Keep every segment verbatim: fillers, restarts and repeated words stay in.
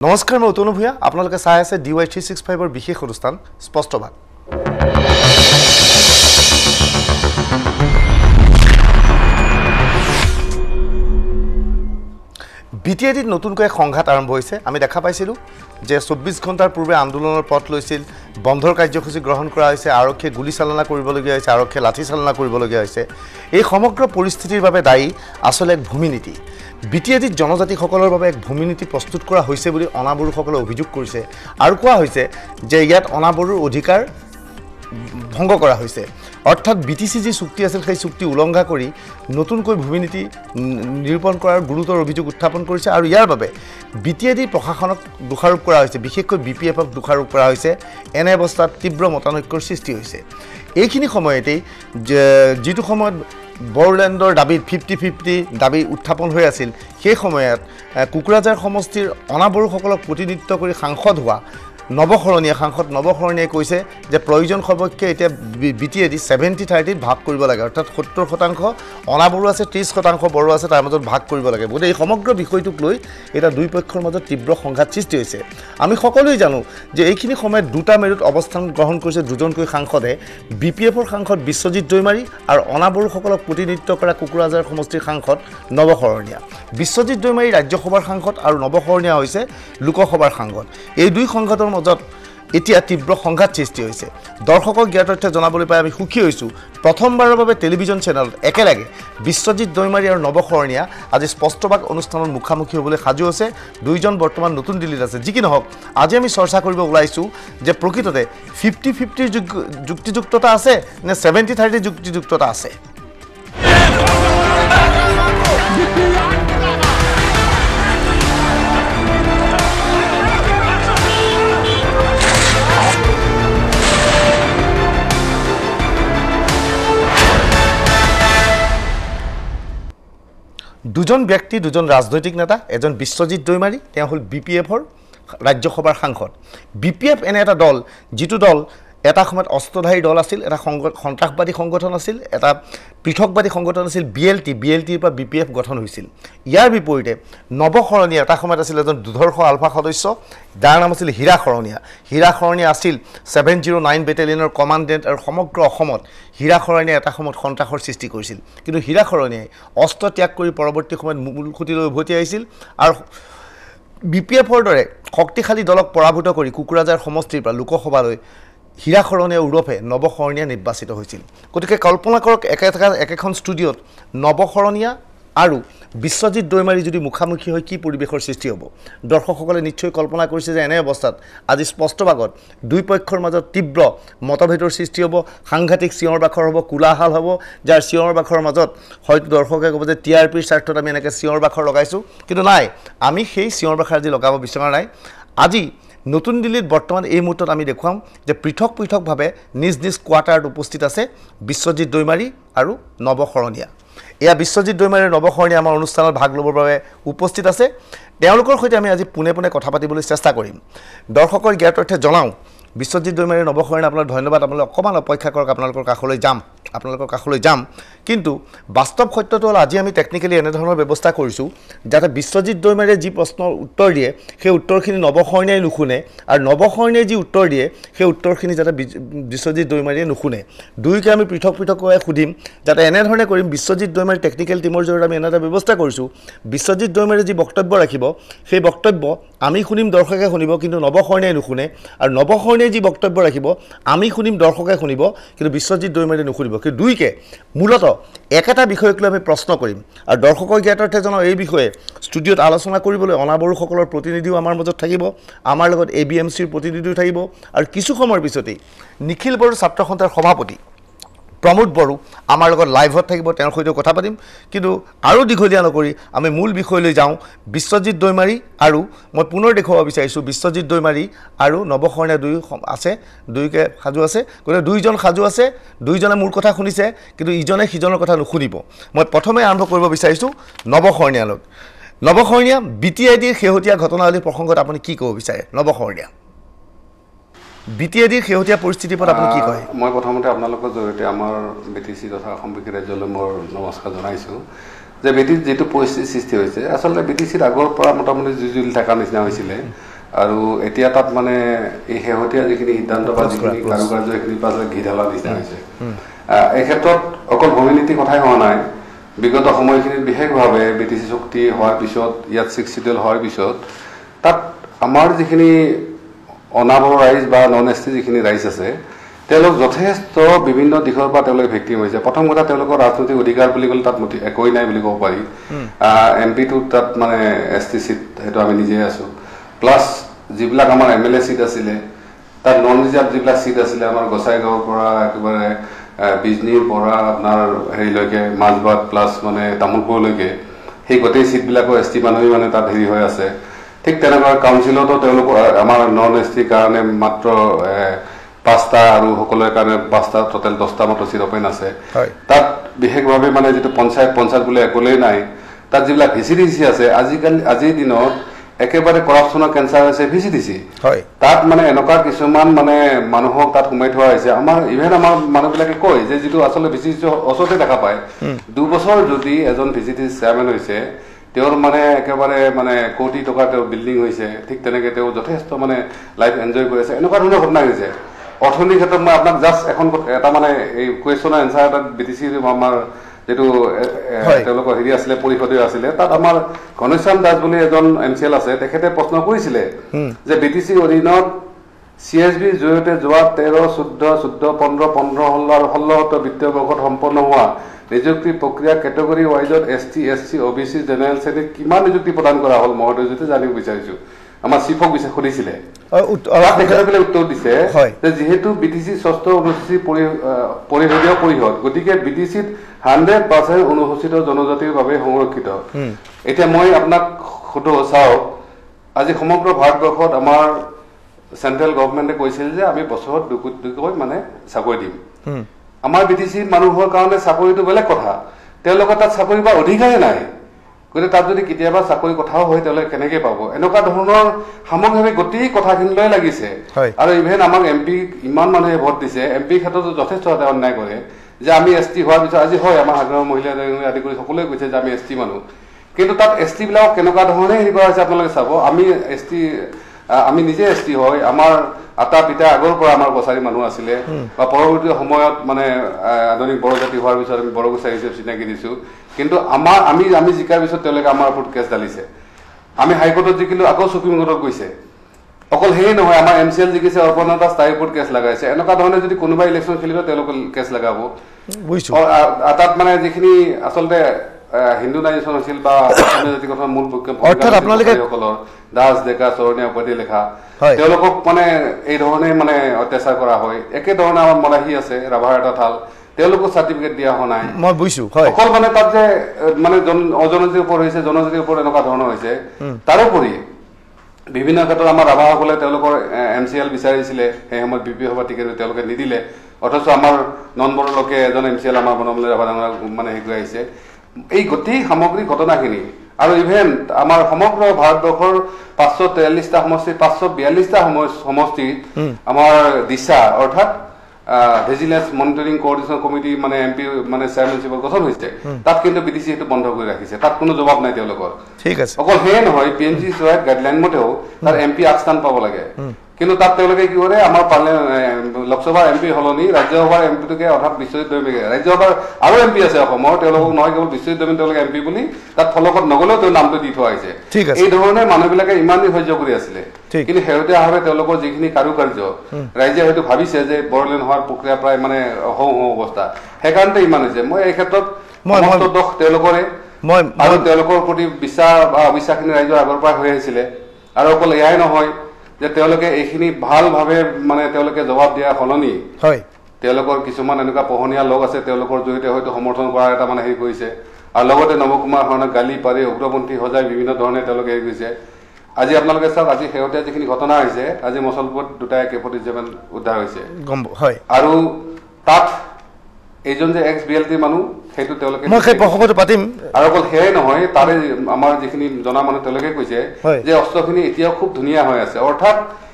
নমস্কাৰ মই অতনু ভূঞা আপোনালোকে চাই আছে D Y three six five ৰ বিশেষ অনুষ্ঠান স্পষ্টবাদ বিটিএডিত নতুনকৈ সংঘাত আৰম্ভ হৈছে আমি দেখা পাইছিলো যে চৌব্বিছ ঘণ্টাৰ পূৰ্বে আন্দোলনৰ পথ লৈছিল বন্ধৰ কাৰ্যসূচী গ্ৰহণ কৰা হৈছে আৰক্ষীয়ে গুলি চালনা কৰিবলগীয়া হৈছে আৰক্ষীয়ে লাঠি চালনা কৰিবলগীয়া হৈছে এই সমগ্ৰ পৰিস্থিতিৰ বাবে দায়ী আসলে এক ভূমিনীতি বিটিএডিত জনজাতিসকলৰ বাবে এক ভূমিনীতি প্ৰস্তুত কৰা হৈছে বুলি অনাবৰুসকলে অভিযোগ কৰিছে আৰু কোৱা হৈছে যে ইয়াত অনাবৰুৰ অধিকাৰ ভংগ কৰা হৈছে অৰ্থাৎ বিটিসি যি চুক্তি আছিল সেই চুক্তি উলংঘা কৰি নতুনকৈ ভূমিনীতি নিৰূপণ কৰাৰ গুৰুতৰ অভিযোগ উত্থাপন কৰিছে আৰু ইয়াৰ বাবে বিটিএডি প্ৰশাসনক দোষাৰোপ কৰা হৈছে বিশেষকৈ বিপিএফক দোষাৰোপ কৰা হৈছে এনে অৱস্থাত তীব্ৰ মতানৈক্যৰ সৃষ্টি হৈছে এইখিনি সময়তেই যিটো সময়ত বড়োলেণ্ডৰ দাবী ফিফটি ফিফটি দাবী উত্থাপন হৈ আছিল সেই সময়ত কুকুৰাঝাৰ সমষ্টিৰ অনাবৰুসকলক প্ৰতিনিধিত্ব কৰি সাংসদ হোৱা নৱখৰণীয়া সাংসদ নৱখৰণীয়াই কৈছে যে প্ৰয়োজন সপক্ষে এতিয়া বিটিএডি সেভেন্টি থাৰ্টিত ভাগ কৰিব লাগে অৰ্থাৎ সত্তৰ শতাংশ অনাবৰু আছে ত্ৰিছ শতাংশ বড়ো আছে তাৰ মাজত ভাগ কৰিব লাগে গতিকে এই সমগ্ৰ বিষয়টোক লৈ এটা দুই পক্ষৰ মাজত তীব্ৰ সংঘাত সৃষ্টি হৈছে আমি সকলোৱে জানো যে এইখিনি সময়ত দুটা মেৰুত অৱস্থান গ্ৰহণ কৰিছে দুজনকৈ সাংসদে বিপিএফৰ সাংসদ বিশ্বজিৎ দৈমাৰী আৰু অনাবৰুসকলক প্ৰতিনিধিত্ব কৰা কুকুৰাঝাৰ সমষ্টিৰ সাংসদ নৱখৰণীয়া বিশ্বজিৎ দৈমাৰী ৰাজ্যসভাৰ সাংসদ আৰু নৱখৰণীয়া হৈছে লোকসভাৰ সাংসদ এই দুই সংঘাতৰ মাজত এতিয়া তীব্ৰ সংঘাত সৃষ্টি হৈছে দৰ্শকক জ্ঞাত তথ্য জনাবলৈ পাই আমি সুখী হৈছো প্ৰথমবাৰৰ বাবে টেলিভিজন চেনেলত একেলগে বিশ্বজিৎ দৈমাৰী আৰু নৱখৰণীয়া আজি স্পষ্টবাদ অনুষ্ঠানত মুখামুখি হ'বলৈ সাজু আছে দুইজন বৰ্তমান নতুন দিল্লীত আছে যি কি নহওক আজি আমি চৰ্চা কৰিব ওলাইছো যে প্ৰকৃততে ফিফটি ফিফটিৰ যুক্তিযুক্ততা আছে নে সেভেন্টি থাৰ্টিৰ যুক্তিযুক্ততা আছে দুজন ব্যক্তি দুজন ৰাজনৈতিক নেতা এজন বিশ্বজিৎ দৈমাৰী তেওঁ হল বিপিএফৰ ৰাজ্যসভাৰ সাংসদ বিপিএফ এনে এটা দল যিটো দল এটা সময়ত অস্ত্ৰধাৰী দল আছিল এটা সন্ত্ৰাসবাদী সংগঠন আছিল এটা পৃথকবাদী সংগঠন আছিল বিএলটি বিএলটিৰ পৰা বিপিএফ গঠন হৈছিল ইয়াৰ বিপৰীতে নৱখৰণীয়া এটা সময়ত আছিল এজন দুধৰ্ষ আলফা সদস্য যাৰ নাম আছিল হীৰা খৰণীয়া হীৰা খৰণীয়া আছিল ছেভেন জিৰ' নাইন বেটেলিয়নৰ কমাণ্ডেণ্ট আৰু সমগ্ৰ অসমত হীৰা খৰণীয়া এটা সময়ত সন্ত্ৰাসৰ সৃষ্টি কৰিছিল কিন্তু হীৰা খৰণীয়াই অস্ত্ৰ ত্যাগ কৰি পৰৱৰ্তী সময়ত মূলসুঁতিলৈ উভতি আহিছিল আৰু বিপিএফৰ দৰে শক্তিশালী দলক পৰাভূত কৰি কুকুৰাঝাৰ সমষ্টিৰ পৰা লোকসভালৈ হীৰা খৰণীয়া ওৰফে নৱখৰণীয়া নিৰ্বাচিত হৈছিল গতিকে কল্পনা কৰক একেটা একেখন ষ্টুডিঅ'ত নৱখৰণীয়া আৰু বিশ্বজিৎ দৈমাৰী যদি মুখামুখি হৈ কি পৰিৱেশৰ সৃষ্টি হ'ব দৰ্শকসকলে নিশ্চয় কল্পনা কৰিছে যে এনে অৱস্থাত আজি স্পষ্টভাগত দুই পক্ষৰ মাজত তীব্ৰ মতভেদৰ সৃষ্টি হ'ব সাংঘাতিক চিঞৰ বাখৰ হ'ব কোলাহাল হ'ব যাৰ চিঞৰ বাখৰ মাজত হয়তো দৰ্শকে ক'ব যে টি আৰ পিৰ স্বাৰ্থত আমি এনেকৈ চিঞৰ বাখৰ লগাইছোঁ কিন্তু নাই আমি সেই চিঞৰ বাখৰ আজি লগাব বিচৰা নাই আজি নতুন দিল্লীত বৰ্তমান এই মুহূৰ্তত আমি দেখুৱাম যে পৃথক পৃথকভাৱে নিজ নিজ কোৱাৰ্টাৰত উপস্থিত আছে বিশ্বজিৎ দৈমাৰী আৰু নৱখৰণীয়া এয়া বিশ্বজিৎ দৈমাৰী আৰু নৱখৰণীয়া আমাৰ অনুষ্ঠানত ভাগ ল'বৰ বাবে উপস্থিত আছে তেওঁলোকৰ সৈতে আমি আজি পোনে পোনে কথা পাতিবলৈ চেষ্টা কৰিম দৰ্শকৰ জ্ঞাত তথ্য জনাওঁ বিশ্বজিৎ দৈমাৰী নৱখৰণীয়া আপোনাক ধন্যবাদ আপোনালোক অকণমান অপেক্ষা কৰক আপোনালোকৰ কাষলৈ যাম আপোনালোকৰ কাষলৈ যাম কিন্তু বাস্তৱ সত্যটো হ'ল আজি আমি টেকনিক্যালি এনেধৰণৰ ব্যৱস্থা কৰিছোঁ যাতে বিশ্বজিৎ দৈমাৰীয়ে যি প্ৰশ্নৰ উত্তৰ দিয়ে সেই উত্তৰখিনি নৱখৰণীয়াই নুশুনে আৰু নৱখৰণীয়াই যি উত্তৰ দিয়ে সেই উত্তৰখিনি যাতে বিশ্বজিৎ দৈমাৰীয়ে নুশুনে দুয়োকে আমি পৃথক পৃথককৈ সুধিম যাতে এনেধৰণে কৰিম বিশ্বজিৎ দৈমাৰী টেকনিক্যাল টিমৰ জৰিয়তে আমি এনে এটা ব্যৱস্থা কৰিছোঁ বিশ্বজিৎ দৈমাৰীয়ে যি বক্তব্য ৰাখিব সেই বক্তব্য আমি শুনিম দৰ্শকে শুনিব কিন্তু নৱখৰণীয়াই নুশুনে আৰু নৱখৰণীয়াই যি বক্তব্য ৰাখিব আমি শুনিম দৰ্শকে শুনিব কিন্তু বিশ্বজিৎ দৈমাৰীয়ে নুশুনিব কিন্তু দুইকে মূলত একেটা বিষয়ক লৈ আমি প্ৰশ্ন কৰিম আৰু দৰ্শকৰ জ্ঞাতাৰ্থে জনাওঁ এই বিষয়ে ষ্টুডিঅ'ত আলোচনা কৰিবলৈ অনাবৰুসকলৰ প্ৰতিনিধিও আমাৰ মাজত থাকিব আমাৰ লগত এ বি এম চিৰ প্ৰতিনিধিও থাকিব আৰু কিছু সময়ৰ পিছতেই নিখিল বড়ো ছাত্ৰ সন্থাৰ সভাপতি প্ৰমোদ বড়ো আমাৰ লগত লাইভত থাকিব তেওঁৰ সৈতে কথা পাতিম কিন্তু আৰু দীঘলীয়া নকৰি আমি মূল বিষয়লৈ যাওঁ বিশ্বজিৎ দৈমাৰী আৰু মই পুনৰ দেখুৱাব বিচাৰিছোঁ বিশ্বজিৎ দৈমাৰী আৰু নৱখৰণীয়া দুই আছে দুইকে সাজু আছে গতিকে দুইজন সাজু আছে দুইজনে মোৰ কথা শুনিছে কিন্তু ইজনে সিজনৰ কথা নুশুনিব মই প্ৰথমে আৰম্ভ কৰিব বিচাৰিছোঁ নৱখৰণীয়ালৈ নৱখৰণীয়া বিটিএডিৰ শেহতীয়া ঘটনাৱলীৰ প্ৰসংগত আপুনি কি ক'ব বিচাৰে নৱখৰণীয়া বিটিএডিৰ শেহতীয়া পৰিস্থিতিৰ পৰা আপুনি কি কয় মই প্ৰথমতে আপোনালোকৰ জৰিয়তে আমাৰ বিটিচি তথা অসম বিকাশ ৰাজ্যলৈ মোৰ নমস্কাৰ জনাইছোঁ যে বিটিত যেটো পৰিস্থিতি সৃষ্টি হৈছে আসলে বিটিচিৰ আগৰ পৰা মোটামুটি জুজুলি থকা নিচিনা হৈছিলে আৰু এতিয়া তাত মানে এই শেহতীয়া যিখিনি সিদ্ধান্ত বা যিখিনি কাৰুকাৰ্য সেইখিনি পাছলৈ ঘি ঢালা নিচিনা হৈছে এই ক্ষেত্ৰত অকল ভূমি নীতি কথাই হোৱা নাই বিগত সময়খিনিত বিশেষভাৱে বি টি চি চুক্তি হোৱাৰ পিছত ইয়াত ছিক্স চিডিউল হোৱাৰ পিছত তাত আমাৰ যিখিনি অনাবৰ ৰাইজ বা নন এছ টি যিখিনি ৰাইজ আছে তেওঁলোক যথেষ্ট বিভিন্ন দিশৰ পৰা তেওঁলোকে ভিক্টিম হৈছে প্ৰথম কথা তেওঁলোকৰ ৰাজনৈতিক অধিকাৰ বুলি ক'লে তাত একোৱেই নাই বুলি ক'ব পাৰি এম পিটো তাত মানে এছ টি চিট সেইটো আমি নিজেই আছোঁ প্লাছ যিবিলাক আমাৰ এম এল এ চিট আছিলে তাত নন ৰিজাৰ্ভ যিবিলাক চিট আছিলে আমাৰ গোসাইগাঁৱৰ পৰা একেবাৰে বিজনীৰ পৰা আপোনাৰ হেৰিলৈকে মাজবাট প্লাছ মানে তামোলপুৰলৈকে সেই গোটেই চিটবিলাকৰ এছ টি মানুহেই মানে তাত হেৰি হৈ আছে ঠিক তেনেকুৱা কাউন্সিলতো তেওঁলোকৰ আমাৰ নন এছ টিৰ কাৰণে মাত্ৰ পাঁচটা আৰু সকলোৰে কাৰণে পাঁচটা টোটেল দহটা মাত্ৰ চিট অপেন আছে তাত বিশেষভাৱে মানে যিটো পঞ্চায়ত পঞ্চায়ত বোলে একোলেই নাই তাত যিবিলাক ভি চি ডি চি আছে আজিকালি আজিৰ দিনত একেবাৰে কৰাপশ্যনৰ কেঞ্চাৰ হৈছে ভি চি ডি চি তাত মানে এনেকুৱা কিছুমান মানে মানুহক তাত সোমাই থোৱা হৈছে আমাৰ ইভেন আমাৰ মানুহবিলাকে কয় যে যিটো আচলতে ভি চি ডি চি ওচৰতে দেখা পায় দুবছৰ যদি এজন V C D C chairman হৈছে তেওঁৰ মানে একেবাৰে মানে কোটি টকাৰ তেওঁৰ বিল্ডিং হৈছে ঠিক তেনেকৈ তেওঁ যথেষ্ট মানে লাইফ এনজয় কৰি আছে এনেকুৱা ধৰণৰ ঘটনা হৈছে অৰ্থনীতিৰ ক্ষেত্ৰত মই আপোনাক জাষ্ট এখন এটা মানে এই কুৱেশ্যনৰ এনচাৰ এটা বি টি চি আমাৰ যিটো তেওঁলোকৰ হেৰি আছিলে পৰিষদীয় আছিলে তাত আমাৰ ঘনশ্যাম দাস বুলি এজন এম চি এল আছে তেখেতে প্ৰশ্ন কৰিছিলে যে বি টি চিৰ অধীনত চি এছ বিৰ জৰিয়তে যোৱা তেৰ চৈধ্য চৈধ্য পোন্ধৰ পোন্ধৰ ষোল্ল আৰু ষোল্লটো বিত্তীয় বৰ্ষত সম্পন্ন হোৱা নিযুক্তি প্ৰক্ৰিয়া কেটেগৰী ৱাইজত S T S C O' B C general শ্ৰেণীত কিমান নিযুক্তি প্ৰদান কৰা হ'ল মহোদয় যদি জানিব বিচাৰিছোঁ আমাৰ চিফক বিচাৰ সুধিছিলে তেখেতসকলে উত্তৰ দিছে যে যিহেতু বি টি চি ষষ্ঠ অনুসূচী পৰিষদীয় পৰিষদ গতিকে বি টি চিত হাণ্ড্ৰেড পাৰ্চেণ্ট অনুসূচিত জনজাতিৰ বাবে সংৰক্ষিত এতিয়া মই আপোনাক সুধো চাওক আজি সমগ্ৰ ভাৰতবৰ্ষত আমাৰ চেণ্ট্ৰেল গভৰ্ণমেণ্টে কৈছিল যে আমি বছৰত দুকোটি দুকৈ মানে চাকৰি দিম আমাৰ বি টি চি মানুহৰ কাৰণে চাকৰিটো বেলেগ কথা তেওঁলোকৰ তাত চাকৰি বা অধিকাৰে নাই গতিকে তাত যদি কেতিয়াবা চাকৰি কথাও হয় তেওঁলোকে কেনেকৈ পাব এনেকুৱা ধৰণৰ সামগ্ৰিকভাৱে গোটেই কথাখিনিলৈ লাগিছে আৰু ইভেন আমাক এম পি ইমান মানুহে ভোট দিছে এম পিৰ ক্ষেত্ৰতো যথেষ্ট এটা অন্যায় কৰে যে আমি এছ টি হোৱাৰ পিছত আজি হয় আমাৰ সাধাৰণ মহিলা আদি কৰি সকলোৱে কৈছে যে আমি এছ টি মানুহ কিন্তু তাত এছ টিবিলাকক কেনেকুৱা ধৰণে হেৰি কৰা হৈছে আপোনালোকে চাব আমি এছ টি আমি নিজে এছ টি হয় আমাৰ আটা পিতা আগৰ পৰা আমাৰ কছাৰী মানুহ আছিলে বা পৰৱৰ্তী সময়ত মানে আধুনিক বড়ো জাতি হোৱাৰ পিছত আমি বড়ো কছাৰী হিচাপে চিনাকি দিছোঁ কিন্তু আমাৰ আমি আমি জিকাৰ পিছত তেওঁলোকে আমাৰ ওপৰত কেছ ঢালিছে আমি হাইকোৰ্টত জিকিলোঁ আকৌ চুপ্ৰিম কোৰ্টত গৈছে অকল সেয়ে নহয় আমাৰ এম চি এল জিকিছে অৰ্পণা দাস তাইৰ ওপৰত কেছ লগাইছে এনেকুৱা ধৰণে যদি কোনোবা ইলেকশ্যন খেলিব তেওঁলোকে কেছ লগাব তাত মানে যিখিনি আচলতে হিন্দু নাইজেশ্যন হৈছিল বা অসমীয়া জাতি গঠনৰ মূল সকলৰ দাস ডেকা চৰণীয়া উপাধি লেখা তেওঁলোকক মানে এই ধৰণে মানে অত্যাচাৰ কৰা হয় একেধৰণে আমাৰ মলাহী আছে ৰাভাৰ এটা ঠাল তেওঁলোকক চাৰ্টিফিকেট দিয়া হোৱা নাই মই বুজিছোঁ অকল মানে তাত যে মানে অজনজাতিৰ ওপৰত হৈছে জনজাতিৰ ওপৰত এনেকুৱা ধৰণৰ হৈছে তাৰোপৰি বিভিন্ন ক্ষেত্ৰত আমাৰ ৰাভাসকলে তেওঁলোকৰ এম চি এল বিচাৰিছিলে সেই সময়ত বি পি সভা টিকেট তেওঁলোকে নিদিলে অথচ আমাৰ নন বড়ো লোকে এজন এম চি এল আমাৰ বনমূল্য ৰাভা ডাঙৰ মানে হেৰি কৰি আহিছে এই গোটেই সামগ্ৰিক ঘটনাখিনি আৰু ইভেন আমাৰ সমগ্ৰ ভাৰতবৰ্ষৰ পাঁচশ তেৰাল্লিছটা সমষ্টিত পাঁচশ বিয়াল্লিছটা সমষ্টিত আমাৰ দিশা অৰ্থাৎ ভিজিলেন্স মনিটৰিং কোঅৰ্ডিনেশ্যন কমিটি মানে এম পি মানে চেয়াৰমেনশ্বিপৰ গঠন হৈছে তাত কিন্তু বি টি চি সেইটো বন্ধ কৰি ৰাখিছে তাত কোনো জবাব নাই তেওঁলোকৰ ঠিক আছে অকল সেয়ে নহয় পি এন জি চোৱাত গাইডলাইন মতেও তাত এম পি আগস্থান পাব লাগে কিন্তু তাত তেওঁলোকে কি কৰে আমাৰ পাৰ্লিয়ামেণ্ট লোকসভাৰ এম পি সলনি ৰাজ্যসভাৰ এম পিটোকে অৰ্থাৎ বিশ্বজিৎ দৈমাৰীয়ে ৰাজ্যসভাৰ আৰু এম পি আছে অসমৰ তেওঁলোকক নহয় কেৱল বিশ্বজিৎ দৈমাৰী তেওঁলোকে এম পি বুলি তাত ফলকত নগলেও তেওঁ নামটো দি থোৱা হৈছে এই ধৰণে মানুহবিলাকে ইমান দিন সহ্য কৰি আছিলে কিন্তু শেহতীয়াভাৱে তেওঁলোকৰ যিখিনি কাৰুকাৰ্য ৰাইজে হয়তো ভাবিছে যে বড়োলেণ্ড হোৱাৰ প্ৰক্ৰিয়া প্ৰায় মানে হওঁ হওঁ অৱস্থা সেইকাৰণে ইমান হৈছে মই এই ক্ষেত্ৰত সমস্ত দোষ তেওঁলোকৰে আৰু তেওঁলোকৰ প্ৰতি বিশ্বাস বা অবিশ্বাসখিনি ৰাইজৰ আগৰ পৰা হৈ আহিছিলে আৰু অকল এয়াই নহয় যে তেওঁলোকে এইখিনি ভালভাৱে মানে তেওঁলোকে জবাব দিয়া সলনি হয় তেওঁলোকৰ কিছুমান এনেকুৱা পোহনীয়া লোক আছে তেওঁলোকৰ জৰিয়তে হয়তো সমৰ্থন কৰাৰ এটা মানে হেৰি কৰিছে আৰু লগতে নৱকুমাৰ শৰ্মাক গালি পাৰি উগ্ৰপন্থী সজাই বিভিন্ন ধৰণে তেওঁলোকে হেৰি কৰিছে আজি আপোনালোকে চাওক আজি শেহতীয়া যিখিনি ঘটনা হৈছে আজি মচলপুৰত দুটা একে প্ৰতিযোগিতা উদ্ধাৰ হৈছে হয় আৰু তাত এইজন যে এক্স বি এল টিৰ মানুহ সেইটো তেওঁলোকে মই সেই প্ৰসংগটো পাতিম আৰু অকল সেয়াই নহয় তাৰে আমাৰ যিখিনি জনা মানুহ তেওঁলোকে কৈছে যে অস্ত্ৰখিনি এতিয়াও খুব ধুনীয়া হৈ আছে অৰ্থাৎ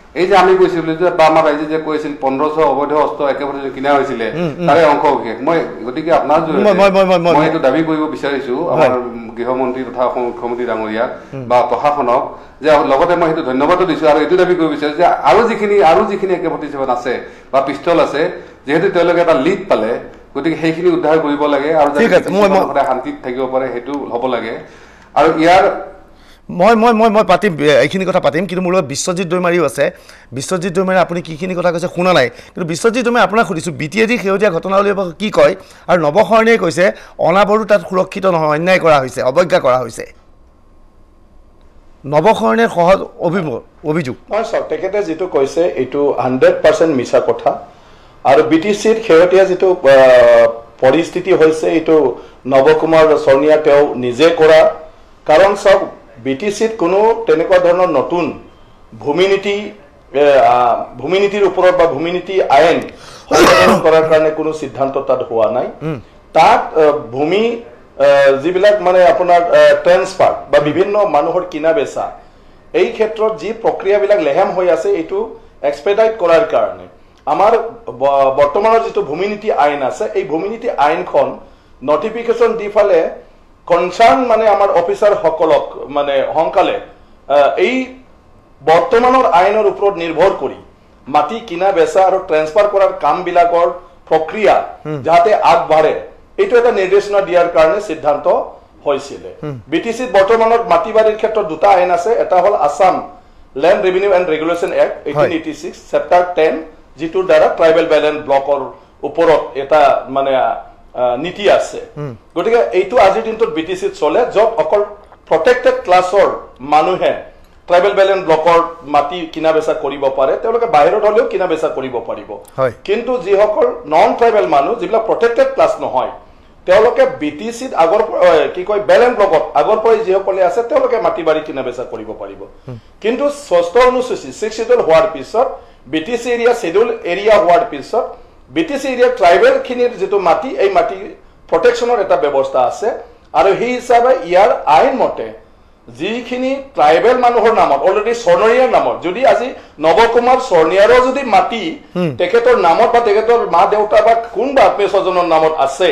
এই যে আমি কৈছিলো যে বা আমাৰ ৰাইজে যে কৈছিল পোন্ধৰশ অবৈধ অস্ত্ৰ একেবাৰে কিনা হৈছিলে তাৰে অংশ বিশেষ মই গতিকে আপোনাৰ মই এইটো দাবী কৰিব বিচাৰিছো আমাৰ গৃহমন্ত্ৰী তথা মুখ্যমন্ত্ৰী ডাঙৰীয়া বা প্ৰশাসনক যে লগতে মই সেইটো ধন্যবাদো দিছো আৰু এইটো দাবী কৰিব বিচাৰিছো যে আৰু যিখিনি আৰু যিখিনি একে ফৰ্টি ছেভেন আছে বা পিষ্টল আছে যিহেতু তেওঁলোকে এটা লিড পালে গতিকে সেইখিনি উদ্ধাৰ কৰিব লাগে আৰু যাতে শান্তিত থাকিব পাৰে সেইটো হ'ব লাগে আৰু ইয়াৰ মই মই মই মই পাতিম এইখিনি কথা পাতিম কিন্তু মোৰ লগত বিশ্বজিৎ দৈমাৰীও আছে বিশ্বজিৎ দৈমাৰী আপুনি কিখিনি কথা কৈছে শুনা নাই কিন্তু বিশ্বজিৎ দৈমাৰী আপোনাক সুধিছোঁ বি টি এ ডি শেহতীয়া ঘটনাৱলীৰ কি কয় আৰু নৱশৰণীয়ে কৈছে অনাবৰো তাত সুৰক্ষিত নহয় অন্যায় কৰা হৈছে অৱজ্ঞা কৰা হৈছে নৱশৰণীৰ সহজ অভিযোগ নহয় ছাৰ তেখেতে যিটো কৈছে এইটো হাণ্ড্ৰেড পাৰ্চেণ্ট মিছা কথা আৰু বি টি চিৰ শেহতীয়া যিটো পৰিস্থিতি হৈছে এইটো নৱকুমাৰ শৰণীয়া তেওঁ নিজে কৰা কাৰণ চাওক বি টি চিত কোনো তেনেকুৱা ধৰণৰ নতুন ভূমি নীতি ভূমি নীতিৰ ওপৰত বা ভূমি নীতি আইন সংশোধন কৰাৰ কাৰণে কোনো সিদ্ধান্ত তাত হোৱা নাই তাত ভূমি যিবিলাক মানে আপোনাৰ ট্ৰেন্সফাৰ বা বিভিন্ন মানুহৰ কিনা বেচা এই ক্ষেত্ৰত যি প্ৰক্ৰিয়াবিলাক লেহেম হৈ আছে এইটো এক্সপেডাইট কৰাৰ কাৰণে আমাৰ বৰ্তমানৰ যিটো ভূমি নীতি আইন আছে এই ভূমি নীতি আইনখন নটিফিকেশ্যন দি ফালে কনচাৰ্ণ মানে আমাৰ অফিচাৰ সকলক মানে সংকালে এই বৰ্তমানৰ আইনৰ ওপৰত নিৰ্ভৰ কৰি মাটি কিনা বেচা আৰু ট্ৰেন্সফাৰ কৰাৰ কামবিলাকৰ প্ৰক্ৰিয়া যাতে আগবাঢ়ে এইটো এটা নিৰ্দেশনা দিয়াৰ কাৰণে সিদ্ধান্ত হৈছিল বি টি চিত বৰ্তমানত মাটি বাৰীৰ ক্ষেত্ৰত দুটা আইন আছে এটা হ'ল Assam land revenue and regulation act eighteen eighty six chapter ten যিটোৰ দ্বাৰা ট্ৰাইবেল বেলেন্স ব্লকৰ ওপৰত এটা মানে নীতি আছে গতিকে এইটো আজিৰ দিনটোত বি টি চিত চলে য'ত অকল প্ৰটেক্টেড ক্লাছৰ মানুহে ট্ৰাইবেল বেলেন্স ব্লকৰ মাটি কিনা বেচা কৰিব পাৰে তেওঁলোকে বাহিৰত হ'লেও কিনা বেচা কৰিব পাৰিব কিন্তু যিসকল নন ট্ৰাইবেল মানুহ যিবিলাক প্ৰটেক্টেড ক্লাছ নহয় তেওঁলোকে বি টি চিত আগৰ কি কয় বেলেন্স ব্লকত আগৰ পৰাই যিসকলে আছে তেওঁলোকে মাটি বাৰী কিনা বেচা কৰিব পাৰিব কিন্তু ষষ্ঠ অনুসূচী ছিক্স শিডিউল হোৱাৰ পিছত B T C area schedule area হোৱাৰ পিছত B T C area tribal খিনিৰ যিটো মাটি এই মাটি প্ৰটেকশ্যনৰ এটা ব্যৱস্থা আছে আৰু সেই হিচাপে ইয়াৰ আইন মতে যিখিনি ট্ৰাইবেল মানুহৰ নামত অলৰেডি স্বৰ্ণীয়াৰ নামত যদি আজি নৱকুমাৰ স্বৰ্ণীয়াৰো যদি মাটি তেখেতৰ নামত বা তেখেতৰ মা দেউতা বা কোনোবা আত্মীয় স্বজনৰ নামত আছে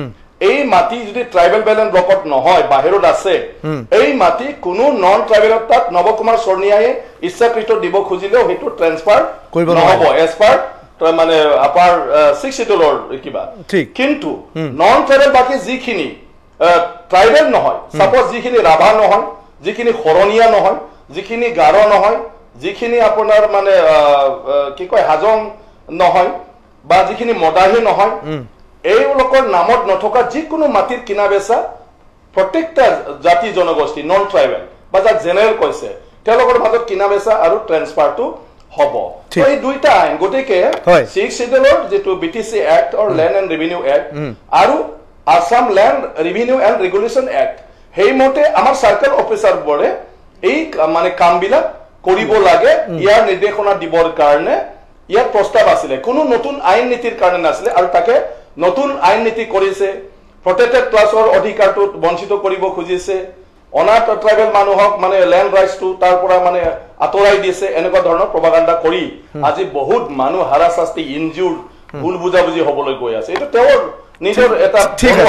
এই মাটি যদি ট্ৰাইবেল বেলেন্স ব্লকত নহয় বাহিৰত আছে এই মাটি কোনো নন ট্ৰাইবেলত তাত নৱকুমাৰ স্বৰ্ণীয়াই ইচ্ছাকৃত দিব খুজিলেও সেইটো ট্ৰেন্সফাৰ নহ'ব এজ পাৰ মানে আপাৰ ছিক্স শিডিউলৰ কিবা কিন্তু নন ট্ৰাইবেল বাকী যিখিনি ট্ৰাইবেল নহয় সাপোজ যিখিনি ৰাভা নহয় যিখিনি শৰণীয়া নহয় যিখিনি গাৰো নহয় যিখিনি আপোনাৰ মানে কি কয় হাজং নহয় বা যিখিনি মদাহী নহয় এইলোকৰ নামত নথকা যিকোনো মাটিৰ কিনা বেচা প্ৰত্যেকটা জাতি জনগোষ্ঠী নন ট্ৰাইবেল বা যাক জেনেৰেল কৈছে তেওঁলোকৰ মাজত কিনা বেচা আৰু ট্ৰেন্সফাৰটো হ'ব এই দুইটা আইন গতিকে ছিক্স শিডিউলৰ যিটো B T C act or land and revenue act আৰু Assam land revenue and regulation act সেইমতে আমাৰ চাৰ্কেল অফিচাৰবোৰে এই মানে কামবিলাক কৰিব লাগে ইয়াৰ নিৰ্দেশনা দিবৰ কাৰণে ইয়াৰ প্ৰস্তাৱ আছিলে কোনো নতুন আইন নীতিৰ কাৰণে নাছিলে আৰু তাকে নতুন আইন নীতি কৰিছে প্ৰটেক্টেড ক্লাছৰ অধিকাৰটো বঞ্চিত কৰিব খুজিছে অনাথ ট্ৰাইবেল মানুহক মানে লেণ্ড ৰাইটছটো তাৰ পৰা মানে আঁতৰাই দিছে এনেকুৱা ধৰণৰ প্ৰপাগাণ্ডা কৰি আজি বহুত মানুহ হাৰাশাস্তি ইনজিউৰ ভুল বুজাবুজি হ'বলৈ গৈ আছে এইটো তেওঁৰ নিজৰ এটা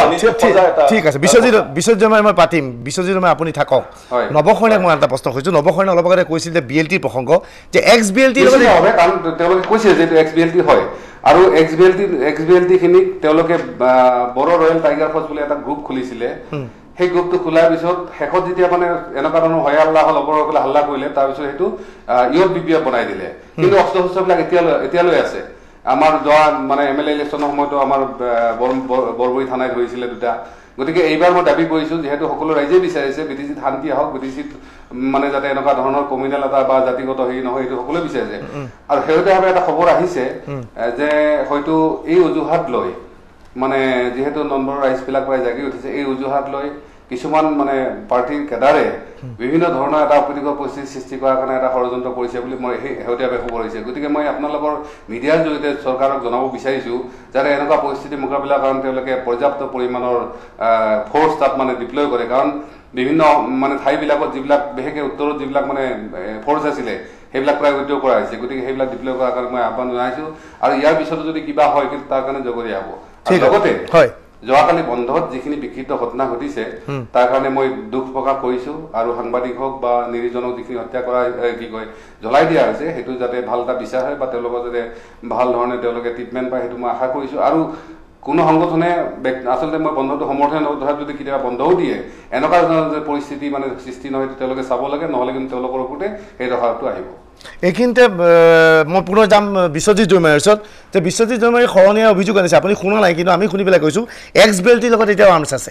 ঠিক আছে বিশ্বজিৎ বিশ্বজিৎ মই পাতিম বিশ্বজিৎ আপুনি থাকক নৱশৰণীক মই এটা প্ৰশ্ন কৰিছোঁ নৱশৰণে অলপ আগতে কৈছিল যে বি এল টিৰ প্ৰসংগ যে এক্স বি এল টিৰ কাৰণ তেওঁলোকে কৈছে যে এক্স বি এল টি হয় আৰু X B L T X B L T খিনিক তেওঁলোকে বড়ো ৰয়েল টাইগাৰ ফৰ্চ বুলি এটা গ্ৰুপ খুলিছিলে সেই গ্ৰুপটো খোলাৰ পিছত শেষত যেতিয়া মানে এনেকুৱা ধৰণৰ হয় হাল্লা হ'ল অপৰসকলে হাল্লা কৰিলে তাৰপিছত সেইটো ইয়ত বি পি এফ বনাই দিলে কিন্তু অস্ত্ৰ শস্ত্ৰবিলাক এতিয়ালৈ এতিয়ালৈ আছে আমাৰ যোৱা মানে এম এল এ ইলেকশ্যনৰ সময়তো আমাৰ বৰবৰী থানাই ধৰিছিলে দুটা গতিকে এইবাৰ মই দাবী কৰিছোঁ যিহেতু সকলো ৰাইজে বিচাৰিছে বি টি চিত শান্তি হওক বি টি চিত মানে যাতে এনেকুৱা ধৰণৰ কমিউনেল এটা বা জাতিগত হেৰি নহয় এইটো সকলোৱে বিচাৰিছে আৰু শেহতীয়াভাৱে এটা খবৰ আহিছে যে হয়তো এই অজুহাত লৈ মানে যিহেতু নম্বৰ ৰাইজবিলাক প্ৰায় জাগি উঠিছে এই অজুহাত লৈ কিছুমান মানে পাৰ্টিৰ কেডাৰে বিভিন্ন ধৰণৰ এটা অপ্ৰীতিকৰ পৰিস্থিতি সৃষ্টি কৰাৰ কাৰণে এটা ষড়যন্ত্ৰ কৰিছে বুলি মই সেই শেহতীয়াভাৱে খবৰ আহিছে গতিকে মই আপোনালোকৰ মিডিয়াৰ জৰিয়তে চৰকাৰক জনাব বিচাৰিছোঁ যাতে এনেকুৱা পৰিস্থিতি মোকাবিলাৰ কাৰণে তেওঁলোকে পৰ্যাপ্ত পৰিমাণৰ ফ'ৰ্চ তাত মানে ডিপ্লয় কৰে কাৰণ বিভিন্ন মানে ঠাইবিলাকত যিবিলাক বিশেষকৈ উত্তৰত যিবিলাক মানে ফ'ৰ্চ আছিলে সেইবিলাক প্ৰায়োগিত কৰা হৈছে গতিকে সেইবিলাক ডিপ্লয় কৰাৰ কাৰণে মই আহ্বান জনাইছোঁ আৰু ইয়াৰ পিছতো যদি কিবা হয় কিন্তু তাৰ কাৰণে জগৰীয়া হ'ব আৰু লগতে হয় যোৱাকালি বন্ধত যিখিনি বিকৃত ঘটনা ঘটিছে তাৰ কাৰণে মই দুখ প্ৰকাশ কৰিছোঁ আৰু সাংবাদিক হওক বা নিৰীজনক যিখিনি হত্যা কৰা কি কয় জ্বলাই দিয়া হৈছে সেইটো যাতে ভাল এটা বিচাৰ হয় বা তেওঁলোকৰ যাতে ভাল ধৰণে তেওঁলোকে ট্ৰিটমেণ্ট পায় সেইটো মই আশা কৰিছোঁ আৰু কোনো সংগঠনে আচলতে মই বন্ধটো সমৰ্থন ধৰা যদি কেতিয়াবা বন্ধও দিয়ে এনেকুৱা ধৰণৰ যে পৰিস্থিতি মানে সৃষ্টি নহয় তেওঁলোকে চাব লাগে নহ'লে কিন্তু তেওঁলোকৰ ওপৰতে সেই দশাটো আহিব এইখিনিতে মই পুনৰ যাম বিশ্বজিৎ দৈমাৰীৰ ওচৰত যে বিশ্বজিৎ দৈমাৰী শৰণীয়া অভিযোগ আনিছে আপুনি শুনা নাই কিন্তু আমি শুনি পেলাই কৈছোঁ এক্স বেল্টিৰ লগত এতিয়াও আৰ্মছ আছে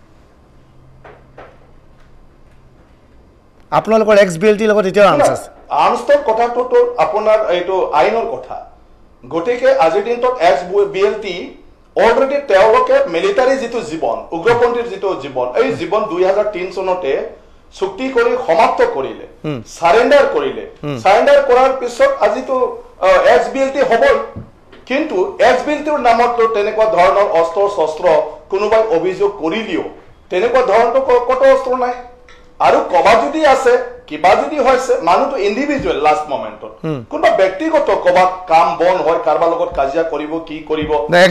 আপোনালোকৰ এক্স বেল্টিৰ লগত এতিয়াও আৰ্মছ আছে আৰ্মছৰ কথাটোতো আপোনাৰ এইটো আইনৰ কথা গতিকে আজিৰ দিনটোত X B L T already তেওঁলোকে মিলিটাৰী যিটো জীৱন উগ্ৰপন্থীৰ যিটো জীৱন এই জীৱন দুই হাজাৰ তিনি চনতে চুক্তি কৰি সমাপ্ত কৰিলে সাৰেণ্ডাৰ কৰিলে সাৰেণ্ডাৰ কৰাৰ পিছত আজিতো এক্স বি এল টি হ'বই কিন্তু এক্স বি এল টিৰ নামত তেনেকুৱা ধৰণৰ অস্ত্ৰ শস্ত্ৰ কোনোবাই অভিযোগ কৰিলেও তেনেকুৱা ধৰণটো কত অস্ত্ৰ নাই আৰু কবাত যদি আছে কিবা যদি হৈছে মানুহটো ইণ্ডিভিজুৱেল লাষ্ট মোমেণ্টত কোনোবা ব্যক্তিগত কবাত কাম বন হয় কাৰোবাৰ লগত কাজিয়া কৰিব কি কৰিব